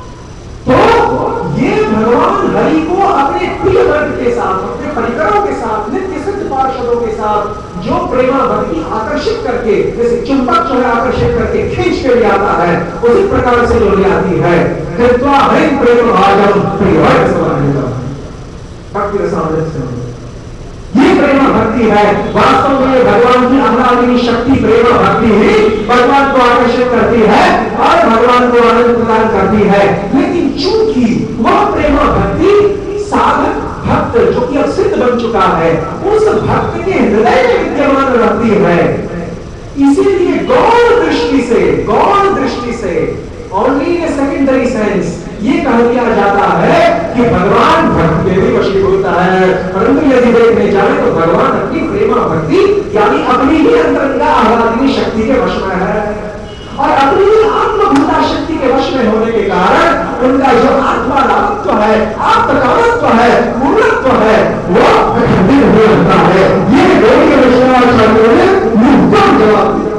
तो ये भगवान हरि को अपने प्रिय वर्ग के साथ, अपने परिकरों के साथ, नित्य सिद्ध पार्षदों के साथ जो प्रेमा भक्ति आकर्षित करके, जैसे चुंबक जो है आकर्षित करके खींच के ले आता है, उसी प्रकार से जो ले आती है। कृत्वा हरिं प्रेम भाजम प्रियवर्ग समानितम, भक्ति रसामृत सिंधु। ये प्रेमा भक्ति है। वास्तव में भगवान की आह्लादिनी शक्ति प्रेमा भक्ति ही भगवान को आकर्षित करती है और भगवान को आनंद प्रदान करती है। लेकिन चूंकि वह प्रेमा भक्ति साधक भक्त जो कि अब सिद्ध बन चुका है, उस भक्त के हृदय में विद्यमान रहती है, इसीलिए गौण दृष्टि से, गौण दृष्टि से, ओनली इन सेकेंडरी सेंस ये कह दिया जाता है कि भगवान भक्त में भी वशीभूत है। परंतु यदि देखने जाए तो भगवान अपनी प्रेमा भक्ति यानी अपनी ही अंतरंगा आह्लादिनी शक्ति के वश में है, और अपनी ही आत्मभूता शक्ति के वश में होने के कारण उनका जो आत्मा रामत्व है, आत्मकामत्व है, है, पूर्णत्व है, वो खंडित हो जाता है। ये गौड़ीय वैष्णवाचार्यों ने उत्तम जवाब दिया।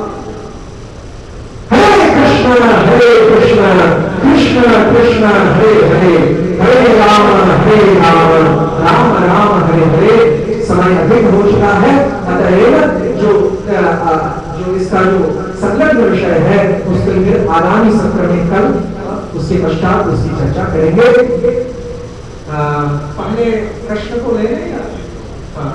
हरे कृष्ण हरे कृष्ण कृष्ण कृष्ण हरे हरे, हरे राम हरे राम राम राम हरे हरे। समय अधिक हो चुका है, अतएव जो जो इसका जो संलग्न विषय है उसके फिर आगामी सत्र में कल उसके पश्चात उसकी चर्चा करेंगे। आ, पहले प्रश्न को ले लें या हाँ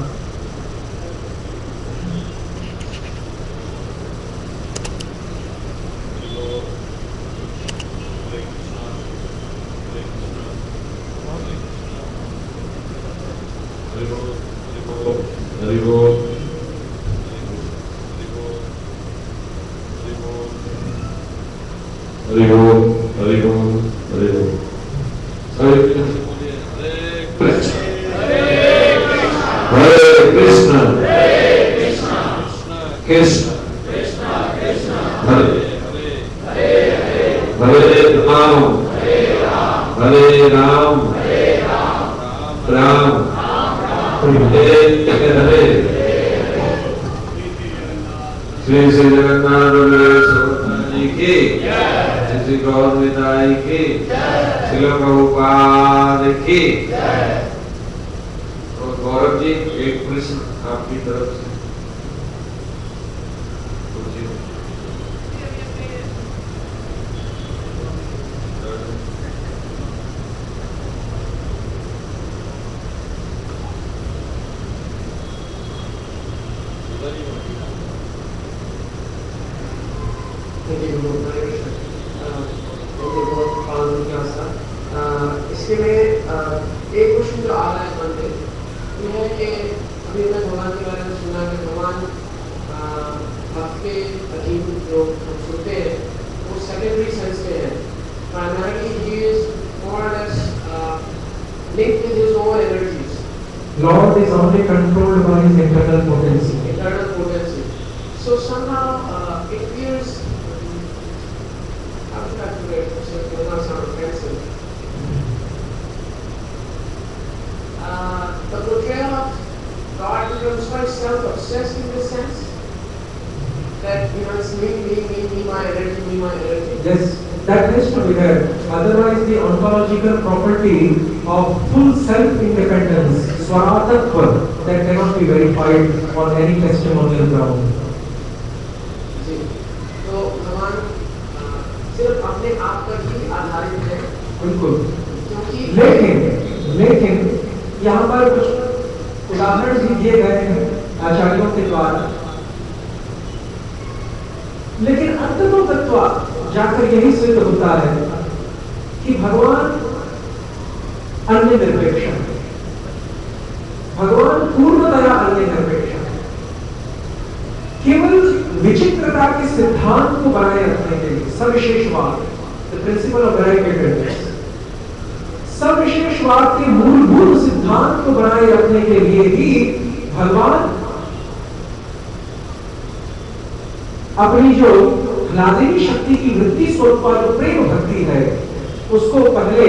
अपनी जो लाजिमी शक्ति की वृत्ति स्वरूप जो प्रेम भक्ति है उसको पहले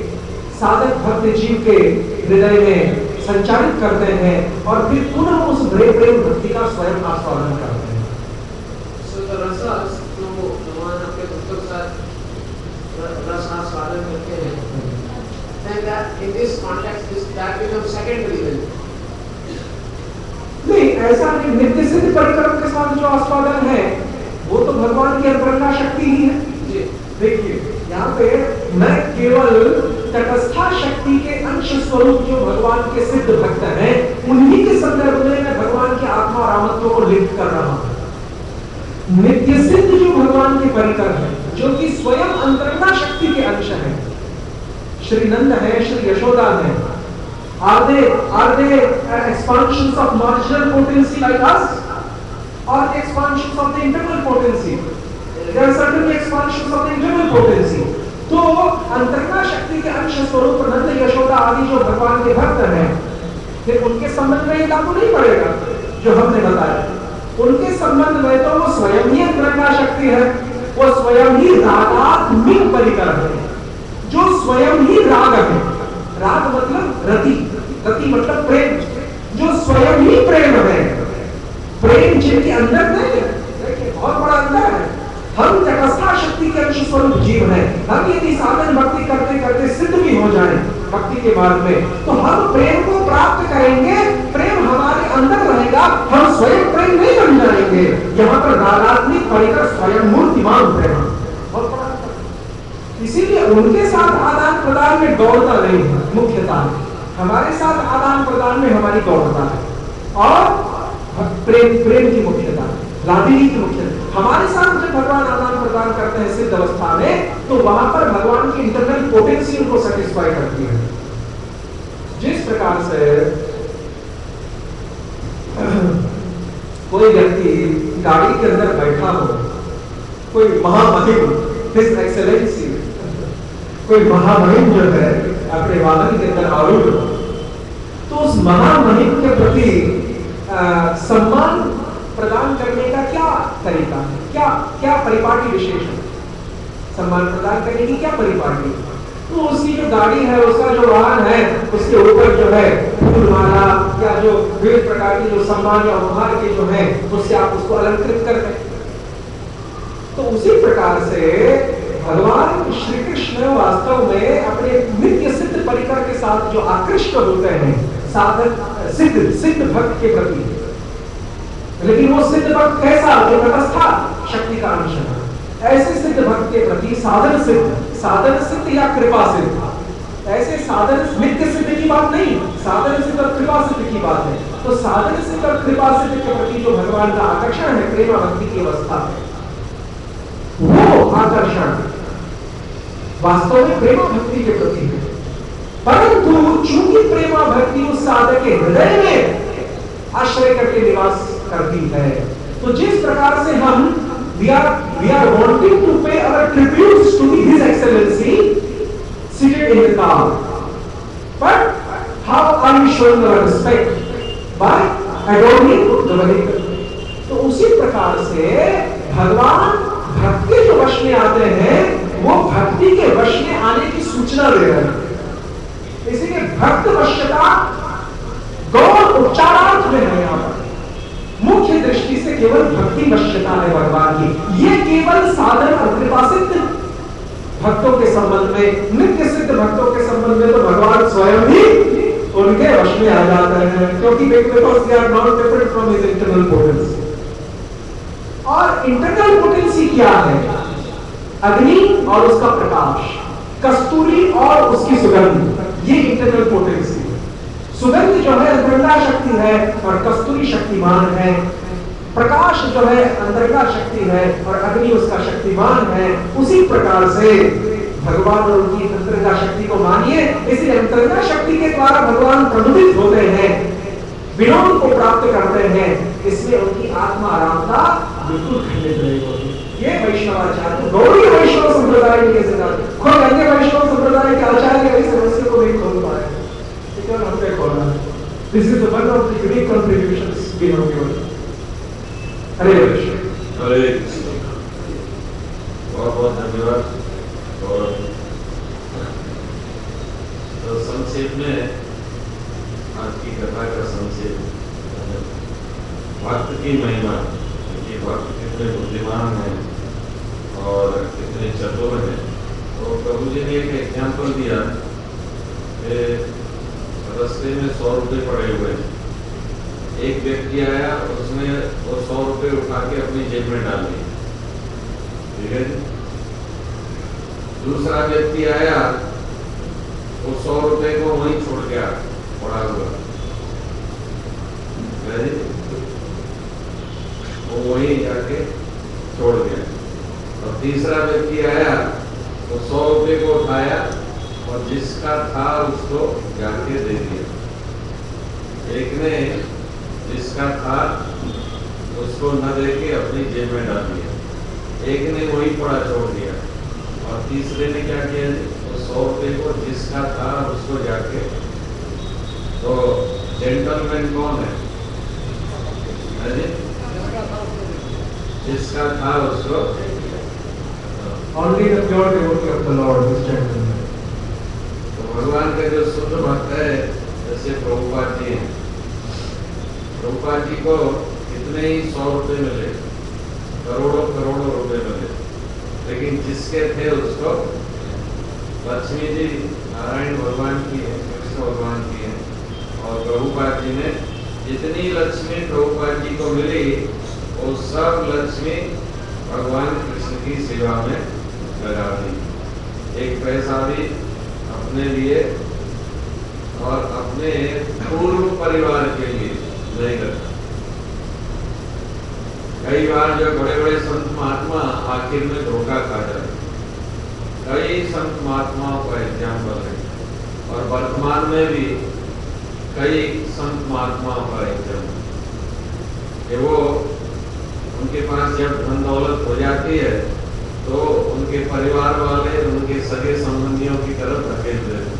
साधक भक्त जीव के हृदय में संचालित करते हैं और फिर पुनः उस प्रेम भक्ति का स्वयं आस्वादन करते हैं। So the rasas जो भगवान अपने भक्तों के साथ रस आस्वादन करते हैं, then that in this context this that becomes secondary then. नहीं, ऐसा नहीं। नित्य सिद्ध परिक्रम के साथ जो आस्वादन है वो तो भगवान की अंतरंगा शक्ति ही है। देखिए यहाँ पे मैं केवल तटस्था शक्ति के अंश स्वरूप जो भगवान के सिद्ध भक्त हैं उन्हीं के संदर्भ में मैं भगवान के आत्मा और आमत्व को लिंक कर रहा हूँ। नित्य सिद्ध जो भगवान के परिकर है जो कि स्वयं अंतरंगा शक्ति के अंश है, श्री नंद है, श्री यशोदा है, are they are they uh, expansions of marginal potency like us or the expansions of the internal potency? There are certainly expansions of the internal potency. तो अंतरंगा शक्ति के अंश स्वरूप नंद यशोदा आदि जो भगवान के भक्त हैं फिर उनके संबंध में लागू नहीं पड़ेगा जो हमने बताया। उनके संबंध में तो वो स्वयं ही अंतरंगा शक्ति है, वो स्वयं ही रागात्मिक परिकर है, जो स्वयं ही राग है। राग मतलब रति मतलब प्रेम, जो स्वयं ही प्रेम है, प्रेम जिनके अंदर नहीं है। देखिए बहुत बड़ा अंतर है। हम तटस्था शक्ति के अंश स्वरूप जीव हैं। हम यदि साधन भक्ति करते करते सिद्ध भी हो जाए भक्ति के मार्ग में, तो हम प्रेम को प्राप्त करेंगे, प्रेम हमारे अंदर रहेगा, हम स्वयं प्रेम नहीं बन जाएंगे। यहाँ पर रागात्मिक परिकर स्वयं मूर्तिमान प्रेम, बहुत बड़ा अंतर। इसीलिए उनके साथ आदान प्रदान में दौड़ता नहीं है, मुख्यता है। हमारे साथ आदान प्रदान में हमारी दौड़ता है और प्रेम प्रेम की मुख्यता है, लादिली की मुख्यता। हमारे साथ जब भगवान आदान प्रदान करते हैं सिद्ध अवस्था में, तो वहां पर भगवान की इंटरनल पोटेंसी उनको सेटिस्फाई करती है। जिस प्रकार से कोई व्यक्ति गाड़ी के अंदर बैठा हो, कोई महामहिम हिज एक्सेलेंसी, कोई महामहिम जो है अपने वाहन के अंदर आरूढ़ हो, तो उस महामहिम के प्रति सम्मान प्रदान करने का क्या तरीका है, क्या क्या परिपाटी विशेष है? सम्मान प्रदान करने की क्या परिपाटी? तो उसकी जो गाड़ी है, उसका जो वाहन है, उसके ऊपर जो है फूलमाला या जो विविध प्रकार की जो सम्मान या उपहार के जो है, उससे आप उसको अलंकृत कर दें। तो उसी प्रकार से भगवान श्री कृष्ण वास्तव में अपने नित्य सिद्ध परिकर के साथ जो आकृष्ट होते हैं साधक सिद्ध सिद्ध भक्त के प्रति, लेकिन वो सिद्ध भक्त कैसा, जो तटस्था शक्ति का अंश है, ऐसे सिद्ध भक्त के प्रति साधन सिद्ध, साधन सिद्ध या कृपा सिद्ध, ऐसे साधन नित्य सिद्ध की बात नहीं, साधन सिद्ध और कृपा सिद्ध की बात है। तो साधन सिद्ध और कृपा सिद्ध के प्रति जो भगवान का आकर्षण है प्रेम भक्ति की अवस्था है, वो आकर्षण वास्तव में प्रेम भक्ति के प्रति है। परंतु चूंकि प्रेम भक्ति उस साधक के हृदय में आश्रय करके निवास करती है, तो जिस प्रकार से हम we are we are wanting to pay our tributes to His Excellency seated in the car, but how are we showing our respect? By adoring the vehicle. तो उसी प्रकार से भगवान भक्ति के वश में आते हैं, वो भक्ति के वश में आने की सूचना दे रहे हैं। इसीलिए भक्त वश्यता गौण उपचारार्थ में है। यहाँ पर मुख्य दृष्टि से केवल भक्ति वश्यता है भगवान की। ये केवल साधन और कृपा सिद्ध भक्तों के संबंध में, नित्य सिद्ध भक्तों के संबंध में तो भगवान स्वयं ही उनके वश में आ जाते हैं, क्योंकि because they are not different from his internal potency। और इंटरनल पोटेंसी क्या है? अग्नि और उसका प्रकाश, कस्तूरी और उसकी सुगंध, ये इंटरनल पोटेंसी। सुगंध जो है अंतरंगा शक्ति है और कस्तूरी शक्तिमान है, प्रकाश जो है अंतरंगा शक्ति है और अग्नि उसका शक्तिमान है। उसी प्रकार से भगवान और उनकी अंतरंगा शक्ति को मानिए। इसलिए अंतरंगा शक्ति के द्वारा भगवान प्रबोधित होते हैं, विनोद को प्राप्त करते हैं, इसमें उनकी आत्मा आरामता बिल्कुल खंडित नहीं होती। ये वैष्णवाचार्य गौड़ी वैष्णव संप्रदाय के सिद्धांत, कोई अन्य वैष्णव संप्रदाय के आचार्य इस समस्या को नहीं खोल पाए, लेकिन हमने खोला। This is the one of the unique contributions we have given. Hare Krishna. Hare Krishna. बहुत बहुत धन्यवाद। और तो संक्षेप में आज की कथा का संक्षेप, भक्त की महिमा, कि भक्त कितने बुद्धिमान है और कितने चतुर है। तो प्रभु जी ने एक एग्जाम्पल दिया कि रास्ते में सौ रुपये पड़े हुए, एक व्यक्ति आया, उसने वो सौ रुपये उठा के अपनी जेब में डाल दिए, ठीक है। दूसरा व्यक्ति आया, वो सौ रुपये को वहीं छोड़ गया पड़ा हुआ, वो वहीं जाके छोड़ गया। और तीसरा व्यक्ति आया, वो सौ रुपये को उठाया और जिसका था उसको जाके दे दिया। एक ने जिसका था उसको न देके अपनी जेब में डाल दिया, एक ने वही पड़ा छोड़ दिया, और तीसरे ने क्या किया, वो सौ रुपये को जिसका था उसको जाके। तो जेंटलमैन कौन है? जिसका था उसको, Only the pure devotee of the Lord is gentleman। तो भगवान का जो शुद्ध भक्त है, जैसे प्रभु को इतने ही सौ रुपए मिले, करोड़ों करोड़ों रुपए मिले, लेकिन जिसके थे उसको लक्ष्मी जी नारायण भगवान की है, कृष्ण भगवान की है। और प्रभुपाद जी ने जितनी लक्ष्मी प्रभुपाद जी को मिली वो सब लक्ष्मी भगवान कृष्ण की सेवा में लगा दी। एक पैसा भी अपने लिए और अपने पूर्व परिवार के लिए नहीं करता। कई बार जो बड़े बड़े संत महात्मा आखिर में धोखा खा जाते, कई संत महात्माओं का एग्जाम्पल है और वर्तमान में भी कई संत महात्माओं का एग्जाम्पल कि वो उनके पास जब धन दौलत हो जाती है तो उनके परिवार वाले उनके सगे संबंधियों की तरफ धकेल देते।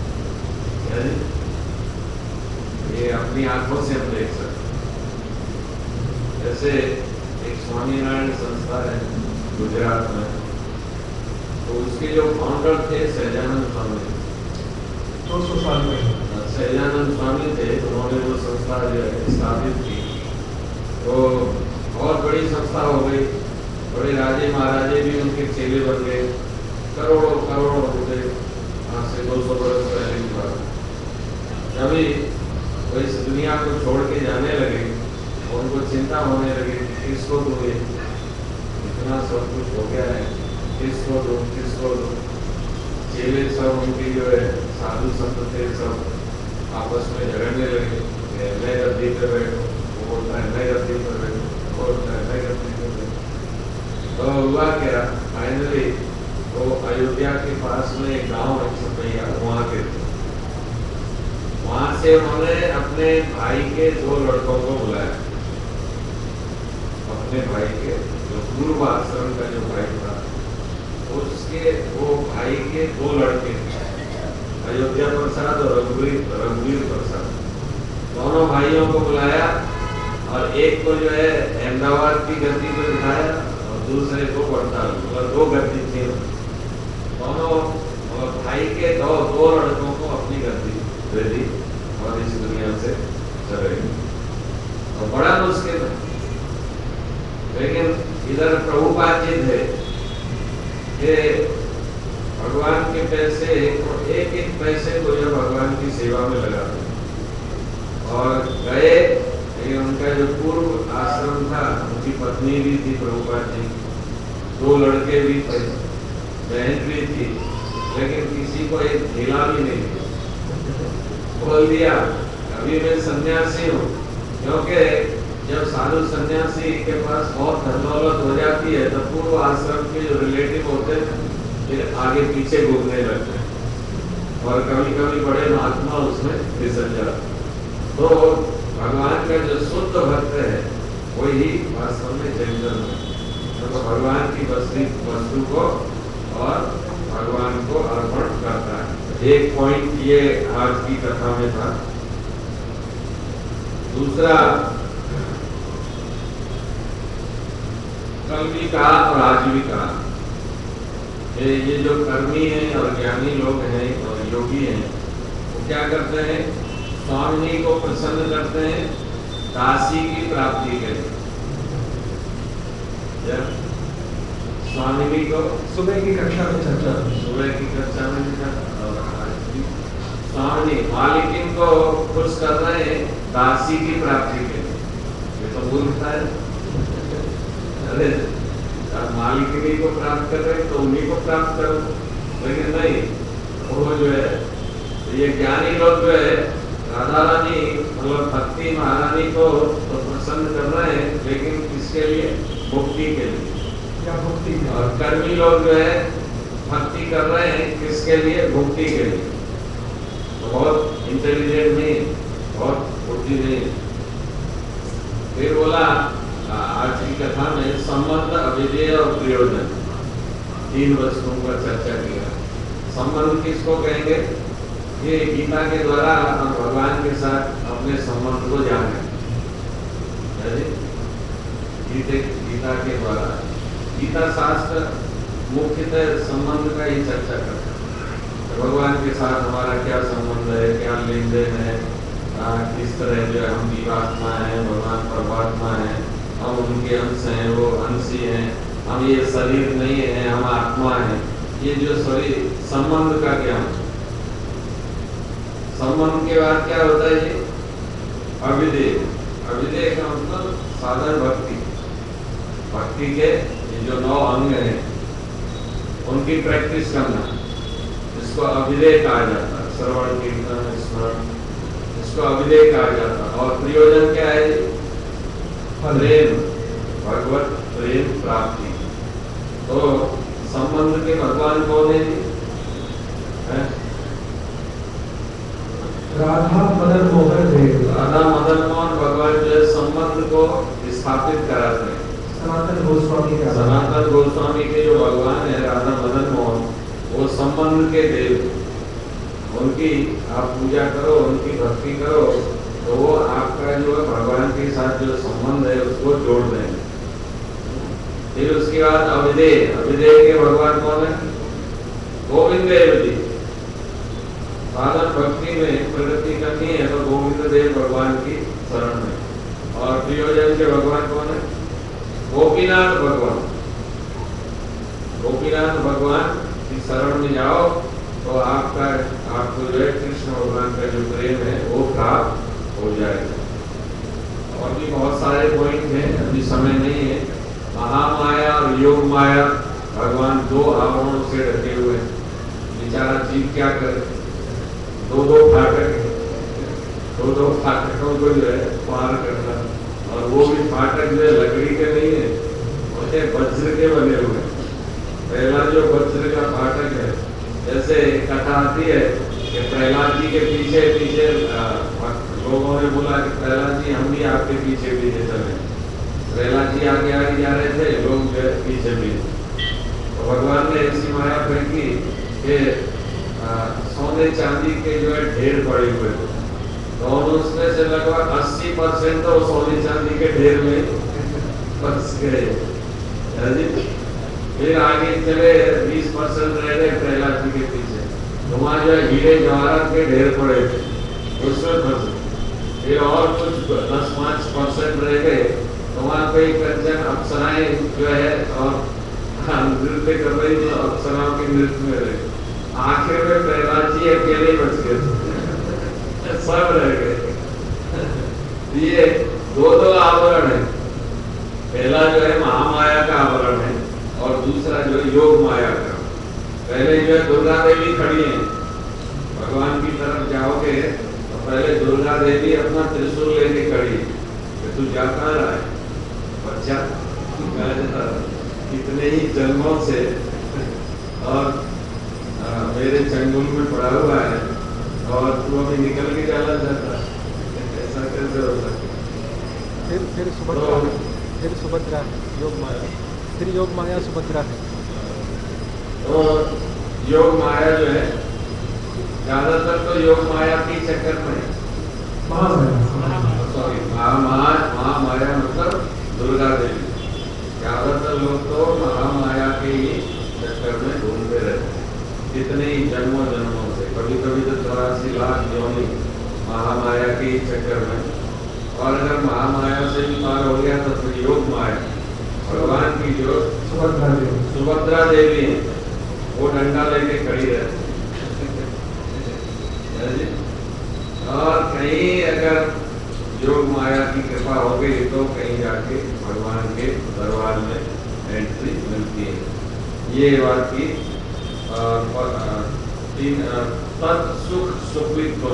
ये अपनी आंखों से हम देख सकते हैं। जैसे एक स्वामीनारायण संस्था है गुजरात में, तो उसके जो फाउंडर थे सहजानंद स्वामी, दो सौ साल पहले सहजानंद स्वामी थे, उन्होंने वो संस्था स्थापित की। तो बहुत बड़ी संस्था हो गई, बड़े राजे महाराजे भी उनके चेले बन गए, करोड़ों करोड़ों रुपए आज से दो सौ बरस पहले की बात। जब वो इस दुनिया को छोड़ के जाने लगे, उनको चिंता होने लगी किसको दो, ये इतना सब कुछ हो गया है, किसको दो किसको दो। चेले सब उनकी जो है साधु संत थे, सब आपस में झगड़ने लगे, मैं गद्दी पे बैठो, वो बोलता है मैं गद्दी पर बैठो, वो बोलता है मैं गद्दी पे बैठो। तो हुआ क्या, फाइनली वो अयोध्या के पास में एक गाँव है छपैया, वहाँ के थे। वहां से उन्होंने अपने भाई के दो लड़कों को बुलाया, अपने भाई के जो पूर्व आश्रम का जो भाई था उसके वो भाई के दो लड़के, अयोध्या प्रसाद और रघुवीर रघुवीर प्रसाद, दोनों भाइयों को बुलाया और एक को जो है अहमदाबाद की गद्दी पर बिठाया और दूसरे को बड़ताल, मतलब दो गद्दी थी। दोनों भाई के दो दो लड़कों को अपनी गद्दी दे दी और इस दुनिया से चले गए। और बड़ा मुश्किल है, लेकिन इधर प्रभुपाद जी थे कि भगवान के पैसे एक एक पैसे को जब भगवान की सेवा में लगाते और गए, लेकिन उनका जो पूर्व आश्रम था उनकी पत्नी भी थी प्रभुपाद जी, दो लड़के भी थे, बहन भी थी, लेकिन किसी को एक ढीला भी नहीं दिया। बोल दिया अभी मैं सन्यासी हूँ, क्योंकि जब साधु सन्यासी के पास बहुत धन दौलत हो जाती है तो पूर्व आश्रम के जो रिलेटिव होते हैं फिर आगे पीछे घूमने लगते हैं और कभी कभी बड़े महात्मा उसमें फिसल जाते। तो भगवान का जो शुद्ध भक्त है वही वास्तव में जंगल है, तो भगवान की वस्तु को और भगवान को अर्पण करता है। एक पॉइंट ये आज की कथा में था। दूसरा, कल भी कहा और आज भी कहा, ये जो कर्मी हैं और ज्ञानी लोग हैं और योगी हैं वो क्या करते हैं, स्वामी को प्रसन्न करते हैं दासी की प्राप्ति के लिए। स्वामी को सुबह की कक्षा में चर्चा सुबह की कक्षा में स्वामी मालिकिन को खुश कर रहे हैं दासी की प्राप्ति के लिए। ये तो मूर्खता है। अरे मालिकिनी को प्राप्त कर रहे तो उन्हीं को प्राप्त करो, लेकिन नहीं, वो जो है ये ज्ञानी लोग जो है राधा रानी मतलब भक्ति महारानी को तो प्रसन्न कर रहे हैं, लेकिन किसके लिए, मुक्ति के लिए। भक्ति और कर्मी लोग जो है भक्ति कर रहे हैं किसके लिए, मुक्ति के लिए। तो बहुत इंटेलिजेंट नहीं, बहुत बुद्धि नहीं। फिर बोला आज की कथा में संबंध, अविधेय और प्रयोजन, तीन वस्तुओं पर चर्चा किया। संबंध किसको कहेंगे, ये गीता के द्वारा हम भगवान के साथ अपने संबंध को जाने, गीता के द्वारा। गीता शास्त्र मुख्यतः संबंध का ही चर्चा करता है, भगवान के साथ हमारा क्या संबंध है, क्या लेन देन है, किस तरह जो है हम जीवात्मा हैं, भगवान परमात्मा हैं, हम उनके अंश हैं, वो अंशी हैं, हम ये शरीर नहीं है, हम आत्मा हैं। ये जो शरीर संबंध का ज्ञान, संबंध के बाद क्या होता है ये अविदेय। अविदेय का मतलब साधन भक्ति, भक्ति के ये जो नौ अंग हैं उनकी प्रैक्टिस करना, इसको अविदेय कहा जाता है। श्रवण कीर्तन स्मरण, इसको अविदेय कहा जाता है। और प्रयोजन क्या है? प्रेम, भगवत प्रेम प्राप्ति। तो संबंध के भगवान कौन है? है? राधा मदन मोहन देव। राधा मदन मोहन भगवान जो है संबंध को स्थापित कराते हैं। सनातन गोस्वामी का सनातन गोस्वामी के जो भगवान है राधा मदन मोहन, वो संबंध के देव। उनकी आप पूजा करो, उनकी भक्ति करो, तो वो आपका जो है भगवान के साथ जो संबंध है उसको जोड़ देंगे। फिर उसके बाद अविदेय। अविदेय के भगवान कौन है? गोविंद देव जी। साधन भक्ति में प्रगति करनी है तो गोविंद देव भगवान की शरण में। और प्रयोजन के भगवान कौन है? गोपीनाथ भगवान। गोपीनाथ भगवान की शरण में जाओ तो आपका आपको जो है कृष्ण भगवान का जो प्रेम है वो प्राप्त हो जाएगा। और भी बहुत सारे पॉइंट हैं, अभी समय नहीं है। महामाया और योग माया, भगवान दो आवरणों से ढके हुए हैं। बेचारा जीव क्या करे? दो दो फाटक, दो दो फाटकों को जो है पार करना, और वो भी फाटक जो है लकड़ी के नहीं है, उसे वज्र के बने हुए। पहला जो वज्र का फाटक है, जैसे कथा आती है कि प्रहलाद जी के पीछे पीछे लोगों ने बोला कि प्रहलाद जी हम भी आपके पीछे पीछे चले। प्रहलाद जी आगे आगे जा रहे थे, लोग जो है पीछे पीछे। तो भगवान ने ऐसी माया फेंकी कि सोने चांदी के जो है ढेर पड़े हुए थे, तो उसमें से लगभग अस्सी परसेंट तो सोने चांदी के ढेर में फंस गए। फिर आगे चले, बीस परसेंट रह गए प्रहलाद जी के पीछे, तो वहाँ जो है हीरे जवाहरात के ढेर पड़े थे, उसमें फंसे। फिर और कुछ दस पाँच परसेंट रह गए, तो वहाँ कोई कंचन अप्सराएं जो है और नृत्य कर रही, तो अप्सराओं के नृत्य में रहे। आखिर में प्रहलाद जी अकेले बच गए, सब रह गए। ये दो दो आवरण है। पहला जो है महामाया का आवरण है और दूसरा जो है योग माया का। पहले जो है दुर्गा देवी खड़ी है, भगवान की तरफ जाओगे तो पहले दुर्गा देवी अपना त्रिशूल लेके खड़ी है कि तू जा कहाँ रहा है बच्चा, कितने ही जन्मों से और आ, मेरे चंगुल में पड़ा हुआ है और तू अभी निकल के जाना चाहता है, ऐसा कैसे हो सकता? फिर फिर सुभद्रा तो, फिर सुभद्रा योग माया, फिर योग माया सुभद्रा है। तो योग माया जो है ज्यादातर तो योग माया के चक्कर में, सॉरी महामाया मतलब दुर्गा देवी। ज्यादातर लोग तो महामाया के ही चक्कर में घूमते रहते हैं, कितने ही जन्मों जन्मों से। कभी कभी तो चौरासी लाख योनि महामाया के ही चक्कर में। और अगर महामाया से भी पार हो गया तो फिर योग माया, भगवान की जो सुभद्रा देवी सुभद्रा देवी है, वो डंडा लेके खड़ी रहती। और कहीं अगर योग माया की कृपा हो गई तो कहीं जाके भगवान के दरबार में एंट्री मिलती है। ये बात की तीन तत्सुख सुखवित्व।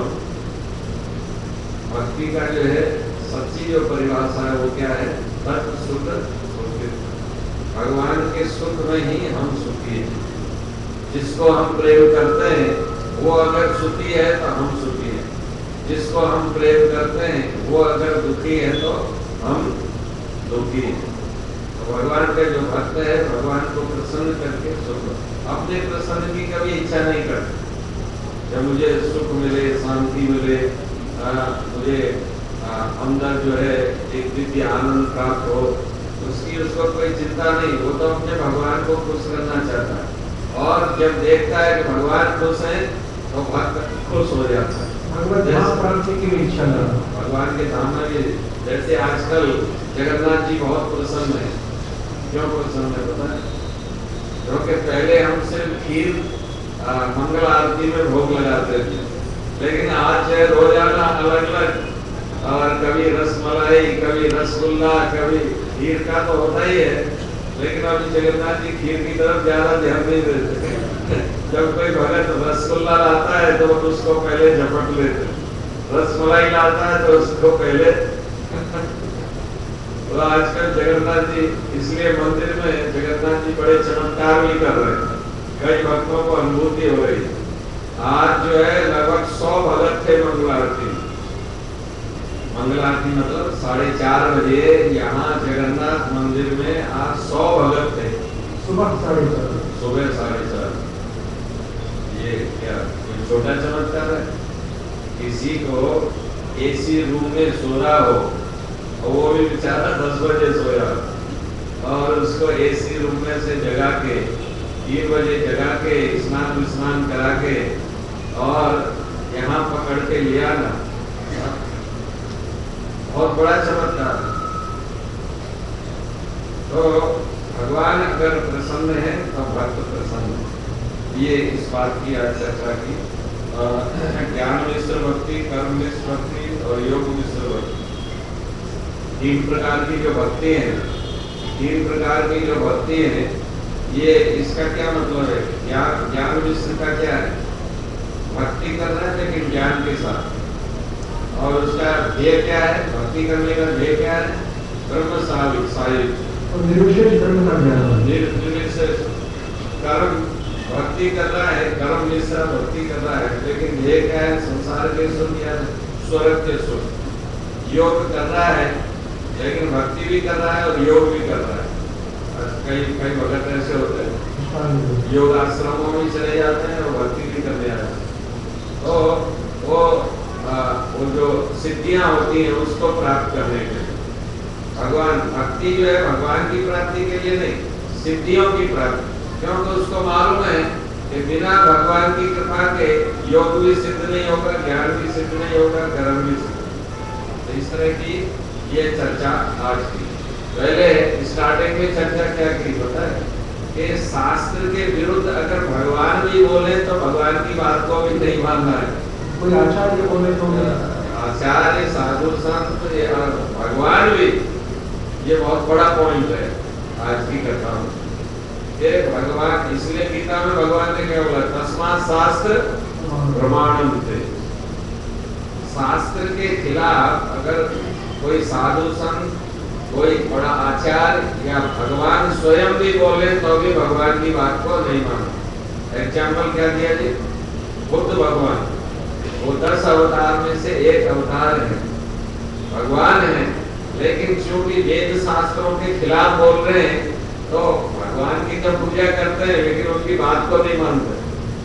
भक्ति का जो है सच्ची जो परिभाषा है वो क्या है? तत्सुख सुखवित्व। भगवान के सुख में ही हम सुखी हैं। जिसको हम प्रेम करते हैं वो अगर सुखी है तो हम सुखी हैं, जिसको हम प्रेम करते हैं वो अगर दुखी है तो हम दुखी हैं। तो भगवान के जो भक्त है भगवान को प्रसन्न करके सुख, अपने प्रसन्न की कभी इच्छा नहीं करते। जब मुझे सुख मिले, शांति मिले, आ, मुझे आ, अंदर जो है एक दिव्य आनंद प्राप्त हो, उसकी उसको कोई चिंता नहीं। वो तो अपने भगवान को खुश करना चाहता है। और जब देखता है कि भगवान खुश है तो भक्त खुश हो जाता है। भगवत धाम प्राप्ति की भी इच्छा न, भगवान के धाम में भी। जैसे आजकल जगन्नाथ जी बहुत प्रसन्न है। क्यों प्रसन्न है पता है? क्योंकि पहले हम सिर्फ खीर मंगल आरती में भोग लगाते थे, लेकिन आज जो है रोजाना अलग अलग, और कभी रसमलाई, कभी रसगुल्ला, कभी खीर का तो होता ही है, लेकिन अभी जगन्नाथ जी खीर की तरफ ज्यादा ध्यान नहीं देते। जब कोई भगत रसगुल्ला लाता है तो उसको पहले झपट लेते, रसमलाई लाता है तो उसको पहले तो आजकल जगन्नाथ जी, इसलिए मंदिर में जगन्नाथ जी बड़े चमत्कार भी कर रहे हैं, कई भक्तों को अनुभूति हो रही है। आज जो है लगभग सौ भगत थे मंगल आरती। मंगल आरती मतलब साढ़े चार बजे यहाँ जगन्नाथ मंदिर में आज सौ भगत थे। सुबह साढ़े चार सुबह साढ़े चार ये क्या कोई छोटा चमत्कार है? किसी को एसी रूम में सो रहा हो, और वो भी बेचारा दस बजे सोया, और उसको एसी रूम में से जगा के तीन बजे जगा के स्नान विस्नान करा के और यहाँ पकड़ के लिया ना, बहुत बड़ा चमत्कार। तो भगवान अगर प्रसन्न है तो भक्त प्रसन्न है। ये इस बात की आज चर्चा की। ज्ञान मिश्र भक्ति, कर्म मिश्र भक्ति और योग मिश्र भक्ति, तीन प्रकार की जो भक्ति है, तीन प्रकार की जो भक्ति है, ये इसका क्या मतलब है? ज्ञान ज्ञान मिश्र का क्या है? भक्ति करना है लेकिन ज्ञान के साथ, और उसका ध्येय क्या है? भक्ति करने का ध्येय क्या है? कर्म साहिब और निर्विशेष कर्म का ज्ञान, निर्विशेष कर्म भक्ति कर रहा है, कर्म मिश्रा भक्ति कर रहा है, लेकिन ध्येय क्या है? संसार के सुख या स्वर्ग के सुख। योग कर रहा है लेकिन भक्ति भी कर रहा है और योग भी कर रहा है। कई कई भगत ऐसे होते हैं, योग आश्रमों में चले जाते हैं और भक्ति भी करने आते हैं। तो वो आ, वो जो सिद्धियां होती हैं उसको प्राप्त करने के लिए, भगवान भक्ति जो है भगवान की प्राप्ति के लिए नहीं, सिद्धियों की प्राप्ति। क्योंकि उसको मालूम है कि बिना भगवान की कृपा के योग भी सिद्ध नहीं होगा, ज्ञान भी सिद्ध नहीं होगा, कर्म भी सिद्ध। तो इस तरह की ये चर्चा आज की। पहले स्टार्टिंग में चर्चा क्या की पता है कि शास्त्र के विरुद्ध अगर भगवान भी बोले तो भगवान की बात को भी नहीं मानना है। कोई आचार्य बोले तो आचार्य, साधु, संत, भगवान भी, ये बहुत बड़ा पॉइंट है आज की कथा में। ये भगवान, इसलिए गीता में भगवान ने क्या बोला? तस्मात् शास्त्र प्रमाणम थे। शास्त्र के खिलाफ अगर कोई साधु संत, कोई बड़ा आचार्य या भगवान स्वयं भी बोले तो भी भगवान की बात को नहीं मानो। एग्जाम्पल क्या दिया जी? बुद्ध भगवान, वो दस अवतार में से एक अवतार है, भगवान है, लेकिन चूंकि वेद शास्त्रों के खिलाफ बोल रहे हैं तो भगवान की तो पूजा करते हैं लेकिन उनकी बात को नहीं मानते।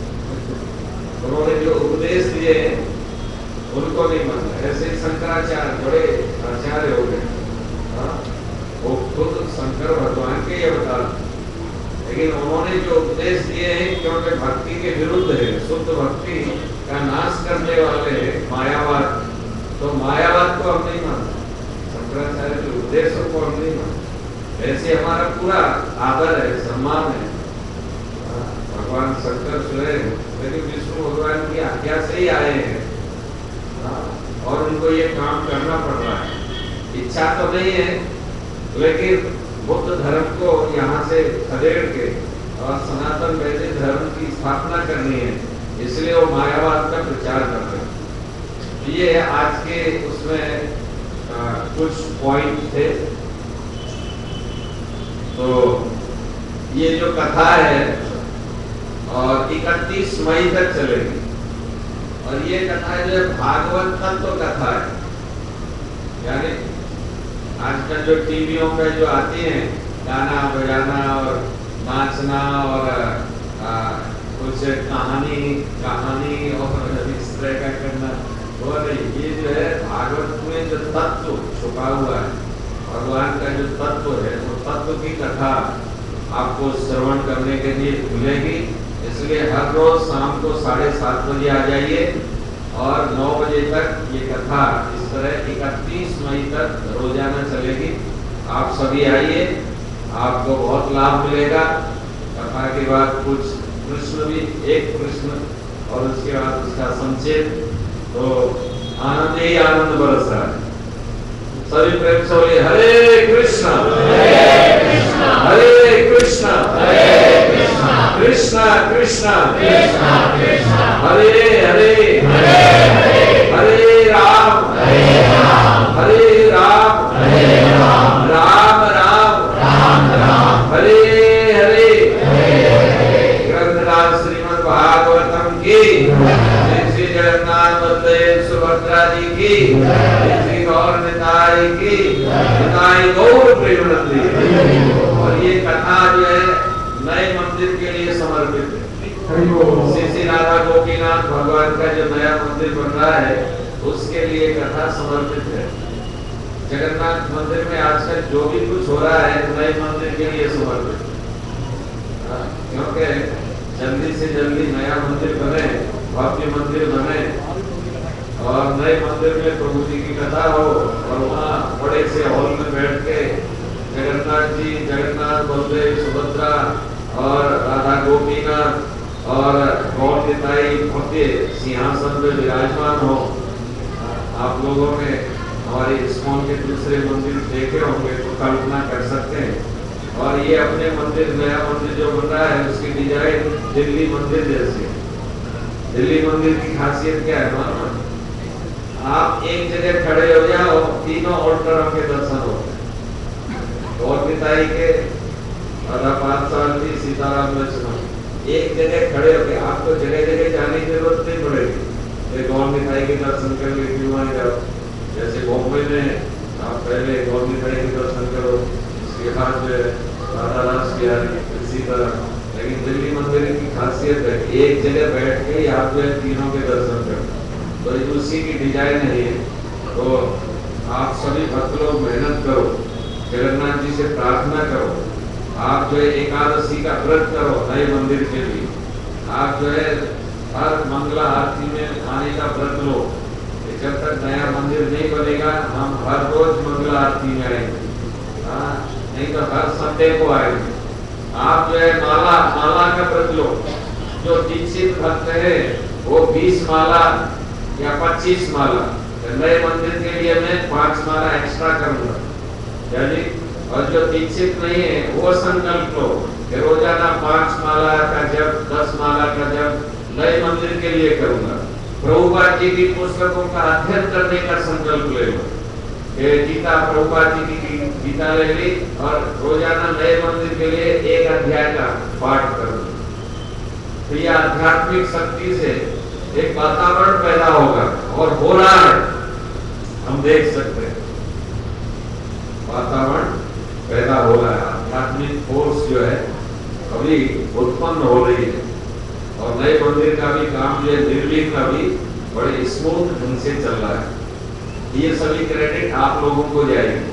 उन्होंने जो उपदेश दिए उनको नहीं मानते। ऐसे शंकराचार्य बड़े आचार्य हो गए, वो खुद शंकर भगवान के अवतार, लेकिन उन्होंने जो उपदेश दिए हैं क्योंकि भक्ति के विरुद्ध है, शुद्ध भक्ति का नाश करने वाले हैं, मायावाद, तो मायावाद को हम नहीं मानते, शंकराचार्य के उपदेशों को हम नहीं मानते। ऐसे हमारा पूरा आदर है, सम्मान है। भगवान शंकर स्वयं, लेकिन विष्णु भगवान की आज्ञा से ही आए हैं और उनको ये काम करना पड़ रहा है। इच्छा तो नहीं है, लेकिन बुद्ध धर्म को यहाँ से खदेड़ के और सनातन वैदिक धर्म की स्थापना करनी है, इसलिए वो मायावाद का प्रचार कर रहे हैं। ये आज के उसमें आ, कुछ पॉइंट थे। तो ये जो कथा है और इकतीस मई तक चलेगी, और ये कथा जो है भागवत तत्व कथा है, यानी आजकल जो टीवियों पे जो आती हैं गाना बजाना और नाचना और आ, कुछ कहानी कहानी और इस तरह का करना, वो नहीं। ये जो है भागवत में जो तत्व छुपा हुआ है, भगवान का जो तत्व है, वो तत्व की कथा आपको श्रवण करने के लिए मिलेगी। इसलिए हर रोज शाम को साढ़े सात बजे आ जाइए और नौ बजे बजे तक ये कथा इस तरह इकतीस मई तक रोजाना चलेगी। आप सभी आइए, आपको बहुत लाभ मिलेगा। कथा के बाद कुछ प्रश्न भी, एक प्रश्न और उसके बाद उसका संक्षेप, तो आनंद ही आनंद बरस रहा है। सभी प्रेम से बोलिए हरे कृष्णा हरे कृष्णा हरे कृष्णा हरे कृष्णा कृष्णा कृष्णा कृष्णा कृष्णा हरे हरे हरे हरे हरे राम हरे राम हरे राम हरे राम राम राम राम राम हरे हरे हरे ग्रंथराज श्रीमद् भागवतम की, श्री जगन्नाथ बलदेव सुभद्रा जी की, श्री गौर निताई की, निताई गौर प्रेमानंदी। और ये कथा जो है नए मंदिर के लिए समर्पित है। श्री श्री राधा गोपीनाथ भगवान का जो नया मंदिर बन रहा है उसके लिए कथा समर्पित है। जगन्नाथ मंदिर में आजकल जो भी कुछ हो रहा है नए मंदिर के लिए समर्पित है, क्योंकि जल्दी से जल्दी नया मंदिर बने, भव्य मंदिर बने और नए मंदिर में प्रभु जी की कथा हो और वहाँ बड़े से हॉल में बैठ के जगन्नाथ जी, जगन्नाथ बलदेव सुभद्रा और राधा गोपीनाथ और गौर निताई भव्य सिंहासन में विराजमान हो। आप लोगों ने हमारे इस्कॉन के दूसरे मंदिर देखे होंगे तो कल्पना कर सकते हैं। और ये अपने मंदिर, नया मंदिर जो बन रहा है उसकी डिजाइन दिल्ली मंदिर जैसी। दिल्ली मंदिर की खासियत क्या है मालूम? आप एक जगह खड़े हो जाओ, तीनों ऑल्टरों के दर्शन होते हैं। गौर निताई के, राधा पाँच साल की, सीताराम लक्ष्मण, एक जगह खड़े हो गए। आपको जगह जगह जाने की जरूरत नहीं पड़ेगी। गौर निताई के दर्शन कर ले क्यों आ जाओ। जैसे बॉम्बे में आप पहले गौर निताई के दर्शन करो, उसके बाद जो राधा रास बिहारी, इसी तरह। लेकिन दिल्ली मंदिर की खासियत है कि एक जगह बैठ के आप जो है तीनों के दर्शन करो। तो उसी की डिजाइन है ये। तो आप सभी भक्त लोग मेहनत करो, जगन्नाथ जी से प्रार्थना करो। आप जो है एकादशी का व्रत करो नए मंदिर के लिए। आप जो है हर मंगला आरती में आने का व्रत लो। जब तक नया मंदिर नहीं बनेगा हम हर रोज मंगला आरती में आएंगे, हाँ, नहीं तो हर संडे को आएंगे। आप जो है माला माला का व्रत लो। जो दीक्षित भक्त है वो बीस माला या पच्चीस माला, नए मंदिर के लिए मैं पांच माला एक्स्ट्रा करूंगा यानी। और जो दीक्षित नहीं है वो संकल्प लो कि रोजाना पांच माला का जप, दस माला का जप नए मंदिर के लिए करूंगा। प्रभुपाद जी की पुस्तकों का अध्ययन करने का संकल्प ले लो। गीता प्रभुपाद जी की गीता ले ली और रोजाना नए मंदिर के लिए एक अध्याय का पाठ कर लो। तो यह आध्यात्मिक शक्ति से एक वातावरण पैदा होगा और हो रहा है, हम देख सकते हैं वातावरण पैदा हो रहा है। आध्यात्मिक फोर्स जो है अभी उत्पन्न हो रही है और नए मंदिर का भी काम जो है निर्विघ्न का भी बड़े स्मूथ ढंग से चल रहा है। ये सभी क्रेडिट आप लोगों को जाएगी।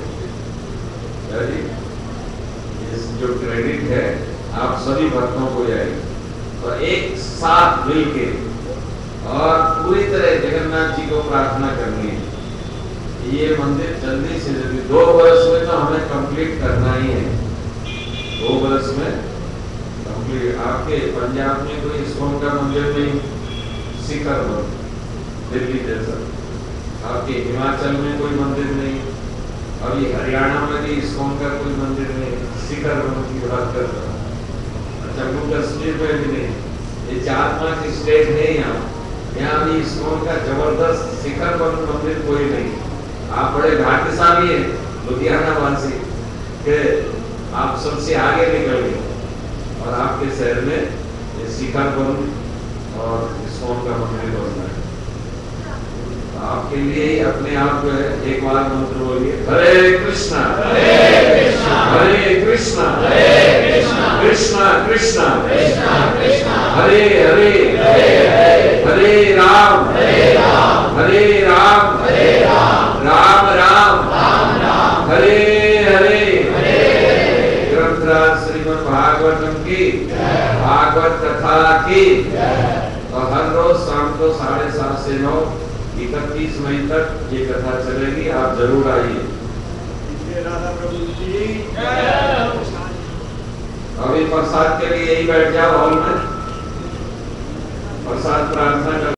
जो क्रेडिट है आप सभी भक्तों को जाएगी। तो एक साथ मिलके और पूरी तरह जगन्नाथ जी को प्रार्थना करनी है। ये मंदिर जल्दी से जल्दी, दो वर्ष में तो हमें कंप्लीट करना ही है। दो वर्ष में कंप्लीट। आपके पंजाब में कोई इस्कॉन का मंदिर नहीं, शिखर दिल्ली जैसा। आपके हिमाचल में कोई मंदिर नहीं, अभी हरियाणा में भी इस्कॉन का कोई मंदिर नहीं, शिखर की बात कर रहा हूँ। जम्मू कश्मीर में भी नहीं। ये चार पांच स्टेट है यहाँ, यहाँ भी इस्कॉन का जबरदस्त शिखर मंदिर कोई नहीं। आप बड़े भाग्यशाली हैं लुधियाना वासी के आप सबसे आगे निकल गए और आपके शहर में ये शिखर बन और इस्कॉन का मंदिर बन रहा है। आपके लिए ही अपने आप जो है एक बार मंत्र बोलिए, हरे कृष्णा हरे कृष्णा हरे कृष्णा हरे कृष्णा कृष्णा कृष्णा कृष्णा कृष्णा हरे हरे हरे हरे राम हरे राम हरे राम हरे राम राम राम राम राम हरे हरे हरे। ग्रंथराज श्रीमद् भागवतम की, भागवत कथा की। और हर रोज शाम को साढ़े सात से नौ इकतीस मई तक ये कथा चलेगी, आप जरूर आइए। राधा प्रभु जी अभी प्रसाद के लिए यही बैठ जाओ हॉल में, प्रसाद प्रार्थना कर